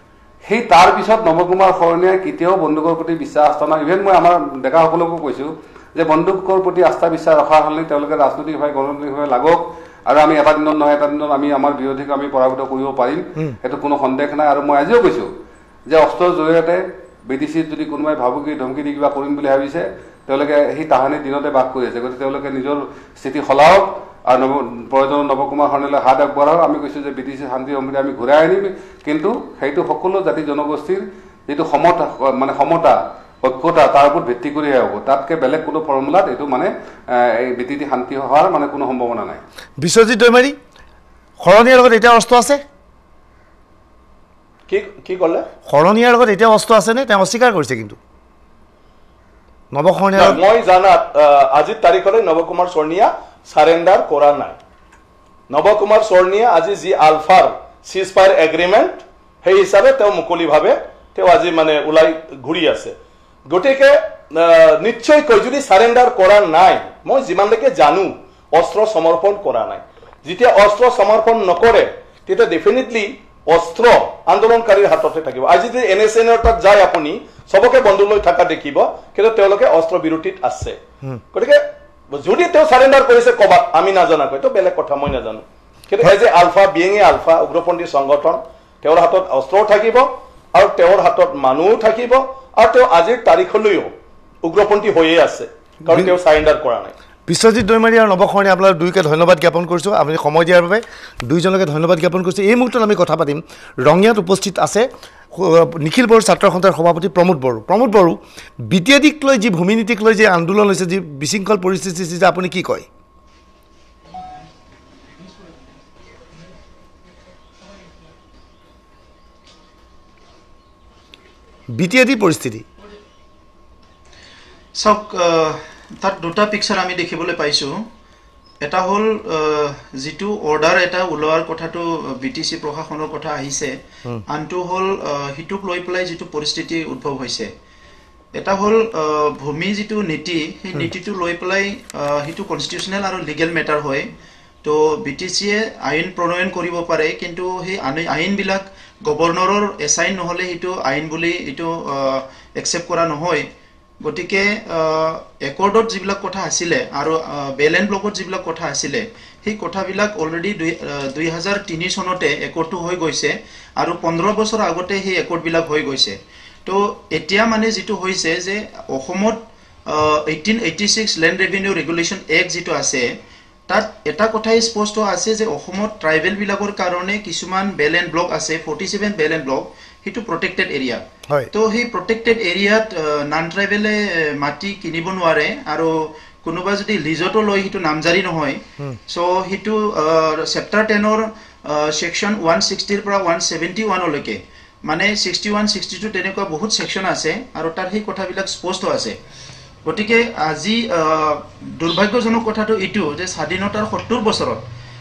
সেই তাৰ পিছত নৱ কুমাৰ শৰণীয়াই কেতিয়াও বন্দুকৰ প্ৰতি বিশ্বাস আস্থা নাই ইভেন মই আমাৰ ডেকাসকলকো কৈছোঁ যে বন্দুকৰ প্ৰতি আস্থা বিশ্বাস ৰখাৰ হ'লে তেওঁলোকে ৰাজনৈতিকভাৱে গণতান্ত্ৰিকভাৱে লাগক আৰু আমি এটা দিনত নহয় এটা দিনত আমি আমাৰ বিৰোধীক আমি পৰাভূত কৰিব পাৰিম সেইটো কোনো সন্দেহ নাই আৰু মই আজিও কৈছোঁ যে অস্ত্ৰৰ জৰিয়তে বি টি চিত যদি কোনোবাই ভাবুকি ধমকি দি কিবা কৰিম বুলি ভাবিছে তেওঁলোকে সেই তাহানিৰ দিনতে বাস কৰি আছে গতিকে তেওঁলোকে নিজৰ স্থিতি সলাওক আৰু নৱ প্ৰয়োজন নৱ কুমাৰ শৰণীয়ালৈ হাত আগবঢ়াওক আমি কৈছোঁ যে বি টি চি শান্তি সম্প্ৰীতি আমি ঘূৰাই আনিম কিন্তু সেইটো সকলো জাতি জনগোষ্ঠীৰ যিটো সমতা মানে সমতা ঐক্যতা তাৰ ওপৰত ভিত্তি কৰিহে হ'ব তাতকৈ বেলেগ কোনো ফৰ্মুলাত এইটো মানে এই বি টি চি শান্তি হোৱাৰ মানে কোনো সম্ভাৱনা নাই বিশ্বজিৎ দৈমাৰী শৰণীয়াৰ লগত এতিয়া অস্ত্ৰ আছে কি কি ক'লে শৰণীয়াৰ লগত এতিয়া অস্ত্ৰ আছেনে তেওঁ অস্বীকাৰ কৰিছে কিন্তু নৱ শৰণীয়া মই জানাত আজিৰ তাৰিখলৈ নৱ কুমাৰ চৰ্ণিয়া সাৰেণ্ডাৰ কৰা নাই নৱ কুমাৰ চৰ্ণিয়া আজি যি আলফাৰ চিজ ফায়াৰ এগ্ৰিমেণ্ট সেই হিচাপে তেওঁ মুকলিভাৱে তেওঁ আজি মানে ওলাই ঘূৰি আছে গতিকে নিশ্চয়কৈ যদি সাৰেণ্ডাৰ কৰা নাই মই যিমানলৈকে জানো অস্ত্ৰ সমৰ্পণ কৰা নাই যেতিয়া অস্ত্ৰ সমৰ্পণ নকৰে তেতিয়া ডেফিনেটলি অস্ত্ৰ আন্দোলনকাৰীৰ হাততে থাকিব আজি যদি এন এছ এনৰ তাত যায় আপুনি সবকে বন্ধু লৈ থকা দেখিব কিন্তু তেওঁলোকে অস্ত্ৰ বিৰতিত আছে গতিকে যদি তেওঁ সাৰেণ্ডাৰ কৰিছে ক'বাত আমি নাজানাকৈ তো বেলেগ কথা মই নাজানো কিন্তু as a alpha being a alpha উগ্ৰপন্থী সংগঠন তেওঁৰ হাতত অস্ত্ৰও থাকিব আৰু তেওঁৰ হাতত মানুহও থাকিব আৰু তেওঁ আজিৰ তাৰিখলৈও উগ্ৰপন্থী হৈয়ে আছে কাৰণ তেওঁ সাৰেণ্ডাৰ কৰা নাই বিশ্বজিৎ দৈমাৰী আৰু নৱ শৰণীয়া আপোনাক দুয়োকে ধন্যবাদ জ্ঞাপন কৰিছোঁ আপুনি সময় দিয়াৰ বাবে দুইজনকে ধন্যবাদ জ্ঞাপন কৰিছোঁ এই মুহূৰ্তত আমি কথা পাতিম ৰঙিয়াত উপস্থিত আছে নিখিল বড়ো ছাত্ৰ সন্থাৰ সভাপতি প্ৰমোদ বড়ো প্ৰমোদ বড়ো বি টি এডিক লৈ যি ভূমি নীতিক লৈ যি আন্দোলন হৈছে যি বিশৃংখল পৰিস্থিতি সৃষ্টি আপুনি কি কয় বি টি এডিৰ পৰিস্থিতি চাওক তাত দুটা পিকচাৰ আমি দেখিবলৈ পাইছোঁ এটা হ'ল যিটো অৰ্ডাৰ এটা ওলোৱাৰ কথাটো বি টি চি প্ৰশাসনৰ কথা আহিছে আনটো হ'ল সিটোক লৈ পেলাই যিটো পৰিস্থিতি উদ্ভৱ হৈছে এটা হ'ল ভূমি যিটো নীতি সেই নীতিটো লৈ পেলাই সিটো কনষ্টিটিউচনেল আৰু লিগেল মেটাৰ হয় তো বি টি চিয়ে আইন প্ৰণয়ন কৰিব পাৰে কিন্তু সেই আইনবিলাক গভৰ্ণৰৰ এছাইন নহ'লে সেইটো আইন বুলি এইটো একচেপ্ট কৰা নহয় গতিকে একৰ্ডত যিবিলাক কথা আছিলে আৰু বেল এণ্ড ব্লকত যিবিলাক কথা আছিলে সেই কথাবিলাক অলৰেডি দুই হাজাৰ তিনি চনতে একৰ্ডটো হৈ গৈছে আৰু পোন্ধৰ বছৰ আগতে সেই একৰ্ডবিলাক হৈ গৈছে তো এতিয়া মানে যিটো হৈছে যে অসমত eighteen eighty six land revenue regulation act যিটো আছে তাত এটা কথাই স্পষ্ট আছে যে অসমত ট্ৰাইবেলবিলাকৰ কাৰণে কিছুমান বেল এণ্ড ব্লক আছে forty seven belt and block সেইটো প্ৰটেক্টেড এৰিয়া তো সেই প্ৰটেক্টেড এৰিয়াত নন ট্ৰাইবেলে মাটি কিনিব নোৱাৰে আৰু কোনোবা যদি লিজতো লয় সেইটো নামজাৰি নহয় চ' সেইটো চেপ্টাৰ টেনৰ ছেকশ্যন ওৱান ছিক্সটিৰ পৰা ওৱান ছেভেণ্টি ওৱানলৈকে মানে ছিক্সটি ওৱান ছিক্সটি টু তেনেকুৱা বহুত ছেকশ্যন আছে আৰু তাৰ সেই কথাবিলাক স্পষ্ট আছে গতিকে আজি দুৰ্ভাগ্যজনক কথাটো এইটো যে স্বাধীনতাৰ সত্তৰ বছৰত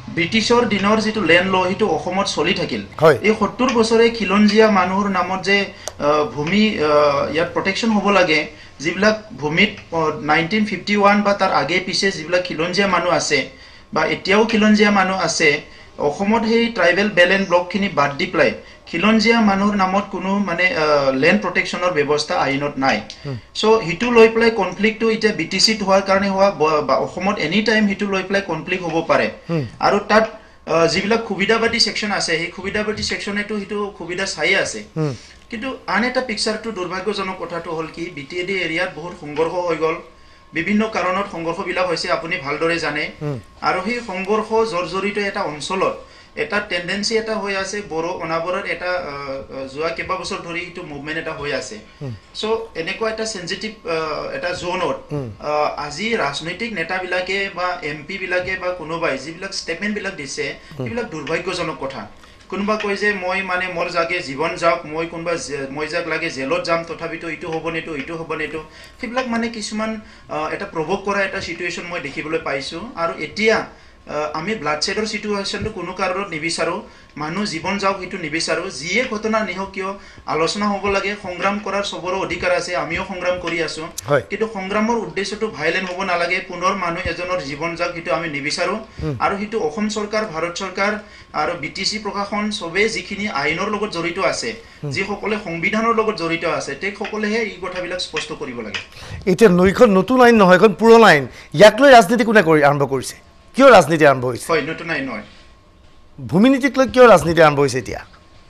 ব্ৰিটিছৰ দিনৰ যিটো লেণ্ড ল সেইটো অসমত চলি থাকিল হয়। এই সত্তৰ বছৰে খিলঞ্জীয়া মানুহৰ নামত যে আহ, ভূমি আহ, ইয়াত প্ৰটেকশ্যন হ'ব লাগে যিবিলাক ভূমিত নাইনটিন ফিফটি ওৱান বা তাৰ আগে পিছে যিবিলাক খিলঞ্জীয়া মানুহ আছে বা এতিয়াও খিলঞ্জীয়া মানুহ আছে অসমত সেই ট্ৰাইবেল বেলেন ব্লকখিনি বাদ দি পেলাই খিলঞ্জীয়া মানুহৰ নামত কোনো মানে লেণ্ড প্ৰটেকশ্যনৰ ব্যৱস্থা আইনত নাই চ' সিটো লৈ পেলাই কনফ্লিক্টটো এতিয়া বি টি চিত হোৱাৰ কাৰণে হোৱা ব- বা অসমত এনি টাইম সিটো লৈ পেলাই কনফ্লিক্ট হ'ব পাৰে আৰু তাত আহ, যিবিলাক সুবিধাবাদী ছেকশ্যন আছে সেই সুবিধাবাদী ছেকশ্যনেতো সেইটো সুবিধা চাই আছে কিন্তু আন এটা পিকচাৰটো দুৰ্ভাগ্যজনক কথাটো হ'ল কি বি টি এ ডি এৰিয়াত বহুত সংঘৰ্ষ হৈ গ'ল বিভিন্ন কাৰণত সংঘৰ্ষবিলাক হৈছে আপুনি ভালদৰে জানে আৰু সেই সংঘৰ্ষ জৰ্জৰিত এটা অঞ্চলত এটা টেন্ডেন্সি এটা হৈ আছে বড়ো অনাবৰত এটা আহ, আহ, যোৱা কেইবা বছৰ ধৰি এইটো মুভমেণ্ট এটা হৈ আছে চ' এনেকুৱা এটা চেঞ্চিটিভ এটা জ'নত আজি ৰাজনৈতিক নেতাবিলাকে বা এম পি বিলাকে বা কোনোবাই যিবিলাক ষ্টেটমেণ্টবিলাক দিছে সেইবিলাক দুৰ্ভাগ্যজনক কথা কোনোবা কয় যে মই মানে মোৰ জাগে জীৱন যাওক মই কোনোবা জে- মই যাক লাগে জেলত যাম তথাপিতো ইটো হ'ব নেটো ইটো হ'ব নেটো সেইবিলাক মানে কিছুমান আহ, এটা প্ৰভোক কৰা এটা চিটুৱেশ্যন মই দেখিবলৈ পাইছোঁ আৰু এতিয়া আহ, আমি ব্লাড ছেডৰ চিটুৱেশ্যনটো কোনো কাৰণত নিবিচাৰোঁ মানুহ জীৱন যাওক সেইটো নিবিচাৰোঁ যিয়ে ঘটনা নিহক কিয় আলোচনা হ'ব লাগে সংগ্ৰাম কৰাৰ চবৰো অধিকাৰ আছে আমিও সংগ্ৰাম কৰি আছোঁ হয়। কিন্তু সংগ্ৰামৰ উদ্দেশ্যটো ভাইলেণ্ট হ'ব নালাগে পুনৰ মানুহ এজনৰ জীৱন যাওক সেইটো আমি নিবিচাৰোঁ আৰু সেইটো অসম চৰকাৰ ভাৰত চৰকাৰ আৰু বি টি চি প্ৰশাসন চবেই যিখিনি আইনৰ লগত জড়িত আছে যিসকলে সংবিধানৰ লগত জড়িত আছে তেখেতসকলেহে এই কথাবিলাক স্পষ্ট কৰিব লাগে এতিয়া নৈখন নতুন আইন নহয় এখন পুৰণা আইন ইয়াক লৈ ৰাজনীতি কোনে কৰি আৰম্ভ কৰিছে কিয় ৰাজনীতি আৰম্ভ হৈছে হয় নতুন আইন নহয় ভূমি নীতিক লৈ কিয় ৰাজনীতি আৰম্ভ হৈছে এতিয়া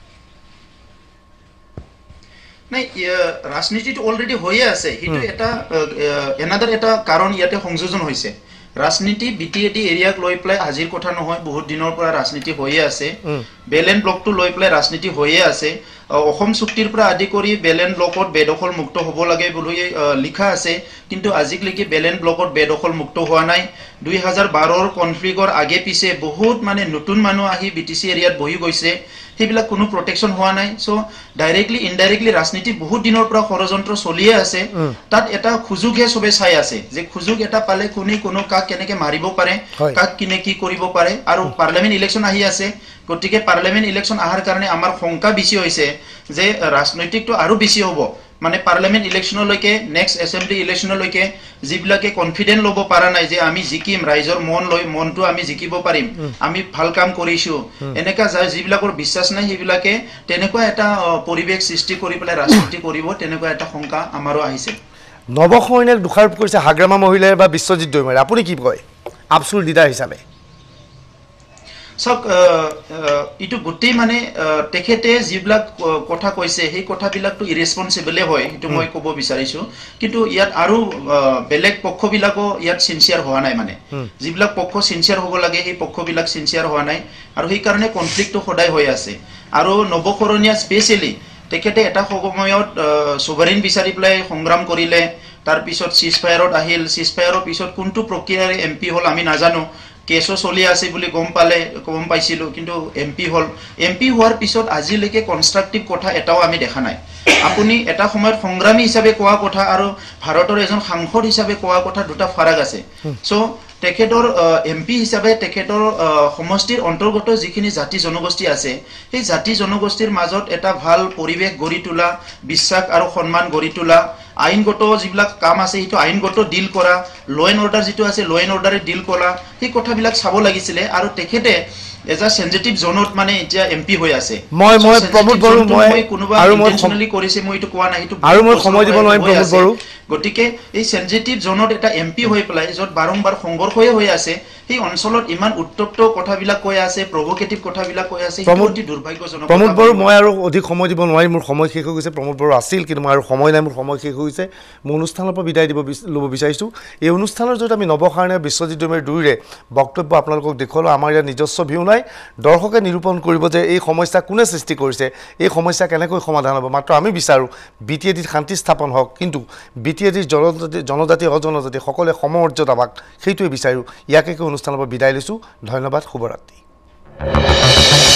নাই ইয়া- ৰাজনীতিটো অলৰেডি হৈয়ে আছে সেইটো এটা এনাদাৰ এটা কাৰণ ইয়াতে সংযোজন হৈছে ৰাজনীতি বি টি এ ডি এৰিয়াক লৈ পেলাই আজিৰ কথা নহয় বহুত দিনৰ পৰা ৰাজনীতি হৈয়ে আছে বেলেন ব্লকটো লৈ পেলাই ৰাজনীতি হৈয়ে আছে আহ, অসম চুক্তিৰ পৰা আদি কৰি বেলেন ব্লকত বেদখল মুক্ত হ'ব লাগে বুলি আহ, লিখা আছে কিন্তু আজিলৈকে বেলেন ব্লকত বেদখল মুক্ত হোৱা নাই দুই হাজাৰ বাৰৰ কনফ্লিক্টৰ আগে পিছে বহুত মানে নতুন মানুহ আহি বি টি চি এৰিয়াত বহি গৈছে সেইবিলাক কোনো প্ৰটেকশ্যন হোৱা নাই চ' ডাইৰেক্টলি ইনডাইৰেক্টলি ৰাজনীতি বহুত দিনৰ পৰা ষড়যন্ত্ৰ চলিয়ে আছে তাত এটা সুযোগহে চবে চাই আছে যে সুযোগ এটা পালে কোনে কোনো কাক কেনেকে মাৰিব পাৰে হয়। কাক কিনে কি কৰিব পাৰে আৰু পাৰ্লিয়ামেণ্ট ইলেকশ্যন আহি আছে গতিকে পাৰ্লিয়ামেণ্ট ইলেকশ্যন অহাৰ কাৰণে আমাৰ শংকা বেছি হৈছে যে ৰাজনৈতিকটো আৰু বেছি হ'ব মানে পাৰ্লিয়ামেণ্ট ইলেকশ্যনলৈকে নেক্সট এছেম্বলি ইলেকশ্যনলৈকে যিবিলাকে কনফিডেন্ট ল'ব পৰা নাই যে আমি জিকিম ৰাইজৰ মন লৈ মনটো আমি জিকিব পাৰিম আমি ভাল কাম কৰিছোঁ এনেকা যায় যিবিলাকৰ বিশ্বাস নাই সেইবিলাকে তেনেকুৱা এটা আহ, পৰিৱেশ সৃষ্টি কৰি পেলাই ৰাজনীতি কৰিব তেনেকুৱা এটা শংকা আমাৰো আহিছে নৱসৈনিক দোষাৰোপ কৰিছে হাগ্ৰামা মহিলাই বা বিশ্বজিৎ দৈমাৰী আপুনি কি কয় আবছুল লিডাৰ হিচাপে চাওক এইটো গোটেই মানে আহ, তেখেতে যিবিলাক ক- কথা কৈছে সেই কথাবিলাকতো ইৰেচপনচিবলে হয় সেইটো মই ক'ব বিচাৰিছোঁ কিন্তু ইয়াত আৰু আহ, বেলেগ পক্ষবিলাকো ইয়াত চিনচিয়াৰ হোৱা নাই মানে যিবিলাক পক্ষ চিনচিয়াৰ হ'ব লাগে সেই পক্ষবিলাক চিনচিয়াৰ হোৱা নাই আৰু সেইকাৰণে কনফ্লিক্টটো সদায় হৈ আছে আৰু নৱকৰণীয়া স্পেচিয়েলি তেখেতে এটা সময়ত ছুভাৰিন বিচাৰি পেলাই সংগ্ৰাম কৰিলে তাৰপিছত চিজ ফায়াৰত আহিল চিজ ফায়াৰৰ পিছত কোনটো প্ৰক্ৰিয়াৰে এম পি হ'ল আমি নাজানো কেছো চলি আছে বুলি গম পালে গম পাইছিলোঁ কিন্তু এম পি হ'ল এম পি হোৱাৰ পিছত আজিলৈকে কনষ্ট্ৰাকটিভ কথা এটাও আমি দেখা নাই আপুনি এটা সময়ত সংগ্ৰামী হিচাপে কোৱা কথা আৰু ভাৰতৰ এজন সাংসদ হিচাপে কোৱা কথা দুটা ফাৰাক আছে চ' তেখেতৰ এম পি হিচাপে তেখেতৰ আহ, সমষ্টিৰ অন্তৰ্গত যিখিনি জাতি জনগোষ্ঠী আছে সেই জাতি জনগোষ্ঠীৰ মাজত এটা ভাল পৰিৱেশ গঢ়ি তোলা বিশ্বাস আৰু সন্মান গঢ়ি তোলা আইনগত যিবিলাক কাম আছে সেইটো আইনগত ডিল কৰা ল' এণ্ড অৰ্ডাৰ যিটো আছে ল' এণ্ড অৰ্ডাৰে ডিল কৰা সেই কথাবিলাক চাব লাগিছিলে আৰু তেখেতে এজ আ চেনজিটিভ জোনত মানে এতিয়া এম পি হৈ আছে মই- So, মই sensitive প্ৰমোদ বড়ো, zone টো মই- মই কোনোবা আৰু মই intentionally কৰিছে মই এইটো কোৱা নাই এইটো আৰু মই বহুত সময় দিব বছৰ নোৱাৰিম হৈ প্ৰমোদ আছে। বড়ো। গতিকে এই চেনজিটিভ জোনত এটা এম পি হৈ পেলাই য'ত বাৰম্বাৰ সংঘৰ্ষই হৈ আছে সেই অঞ্চলত ইমান উত্তপ্ত কথাবিলাক কৈ আছে প্ৰভোকেটিভ কথাবিলাক কৈ আছে সেইটো প্ৰমোদ- অতি দুৰ্ভাগ্যজনক প্ৰমোদ কথা বড়ো বুলি মই আৰু অধিক সময় দিব নোৱাৰিম মোৰ সময় শেষ হৈ গৈছে প্ৰমোদ বড়ো আছিল কিন্তু মই আৰু সময় নাই মোৰ সময় শেষ হৈ গৈছে মই অনুষ্ঠানৰ পৰা বিদায় দিব বিচ- ল'ব বিচাৰিছোঁ এই অনুষ্ঠানৰ জৰিয়তে আমি নৱসাৰণে বিশ্বজিৎ দৈমাৰীৰ দুয়োৰে বক্তব্য আপোনালোকক দেখুৱালোঁ আমাৰ ইয়াৰ নিজস্ব ভিউ নাই দৰ্শকে নিৰূপণ কৰিব যে এই সমস্যা কোনে সৃষ্টি কৰিছে এই সমস্যা কেনেকৈ সমাধান হ'ব মাত্ৰ আমি বিচাৰোঁ বি টি এ ডিত শান্তি স্থাপন হওক কিন্তু বি টি এ ডিৰ জনজাতি জনজাতি অজনজাতি সকলোৱে সমমৰ্যাদা পাওক সেইটোৱে বিচাৰোঁ ইয়াকে কৈ অনুষ্ঠানৰ পৰা বিদায় লৈছোঁ ধন্যবাদ শুভৰাত্ৰি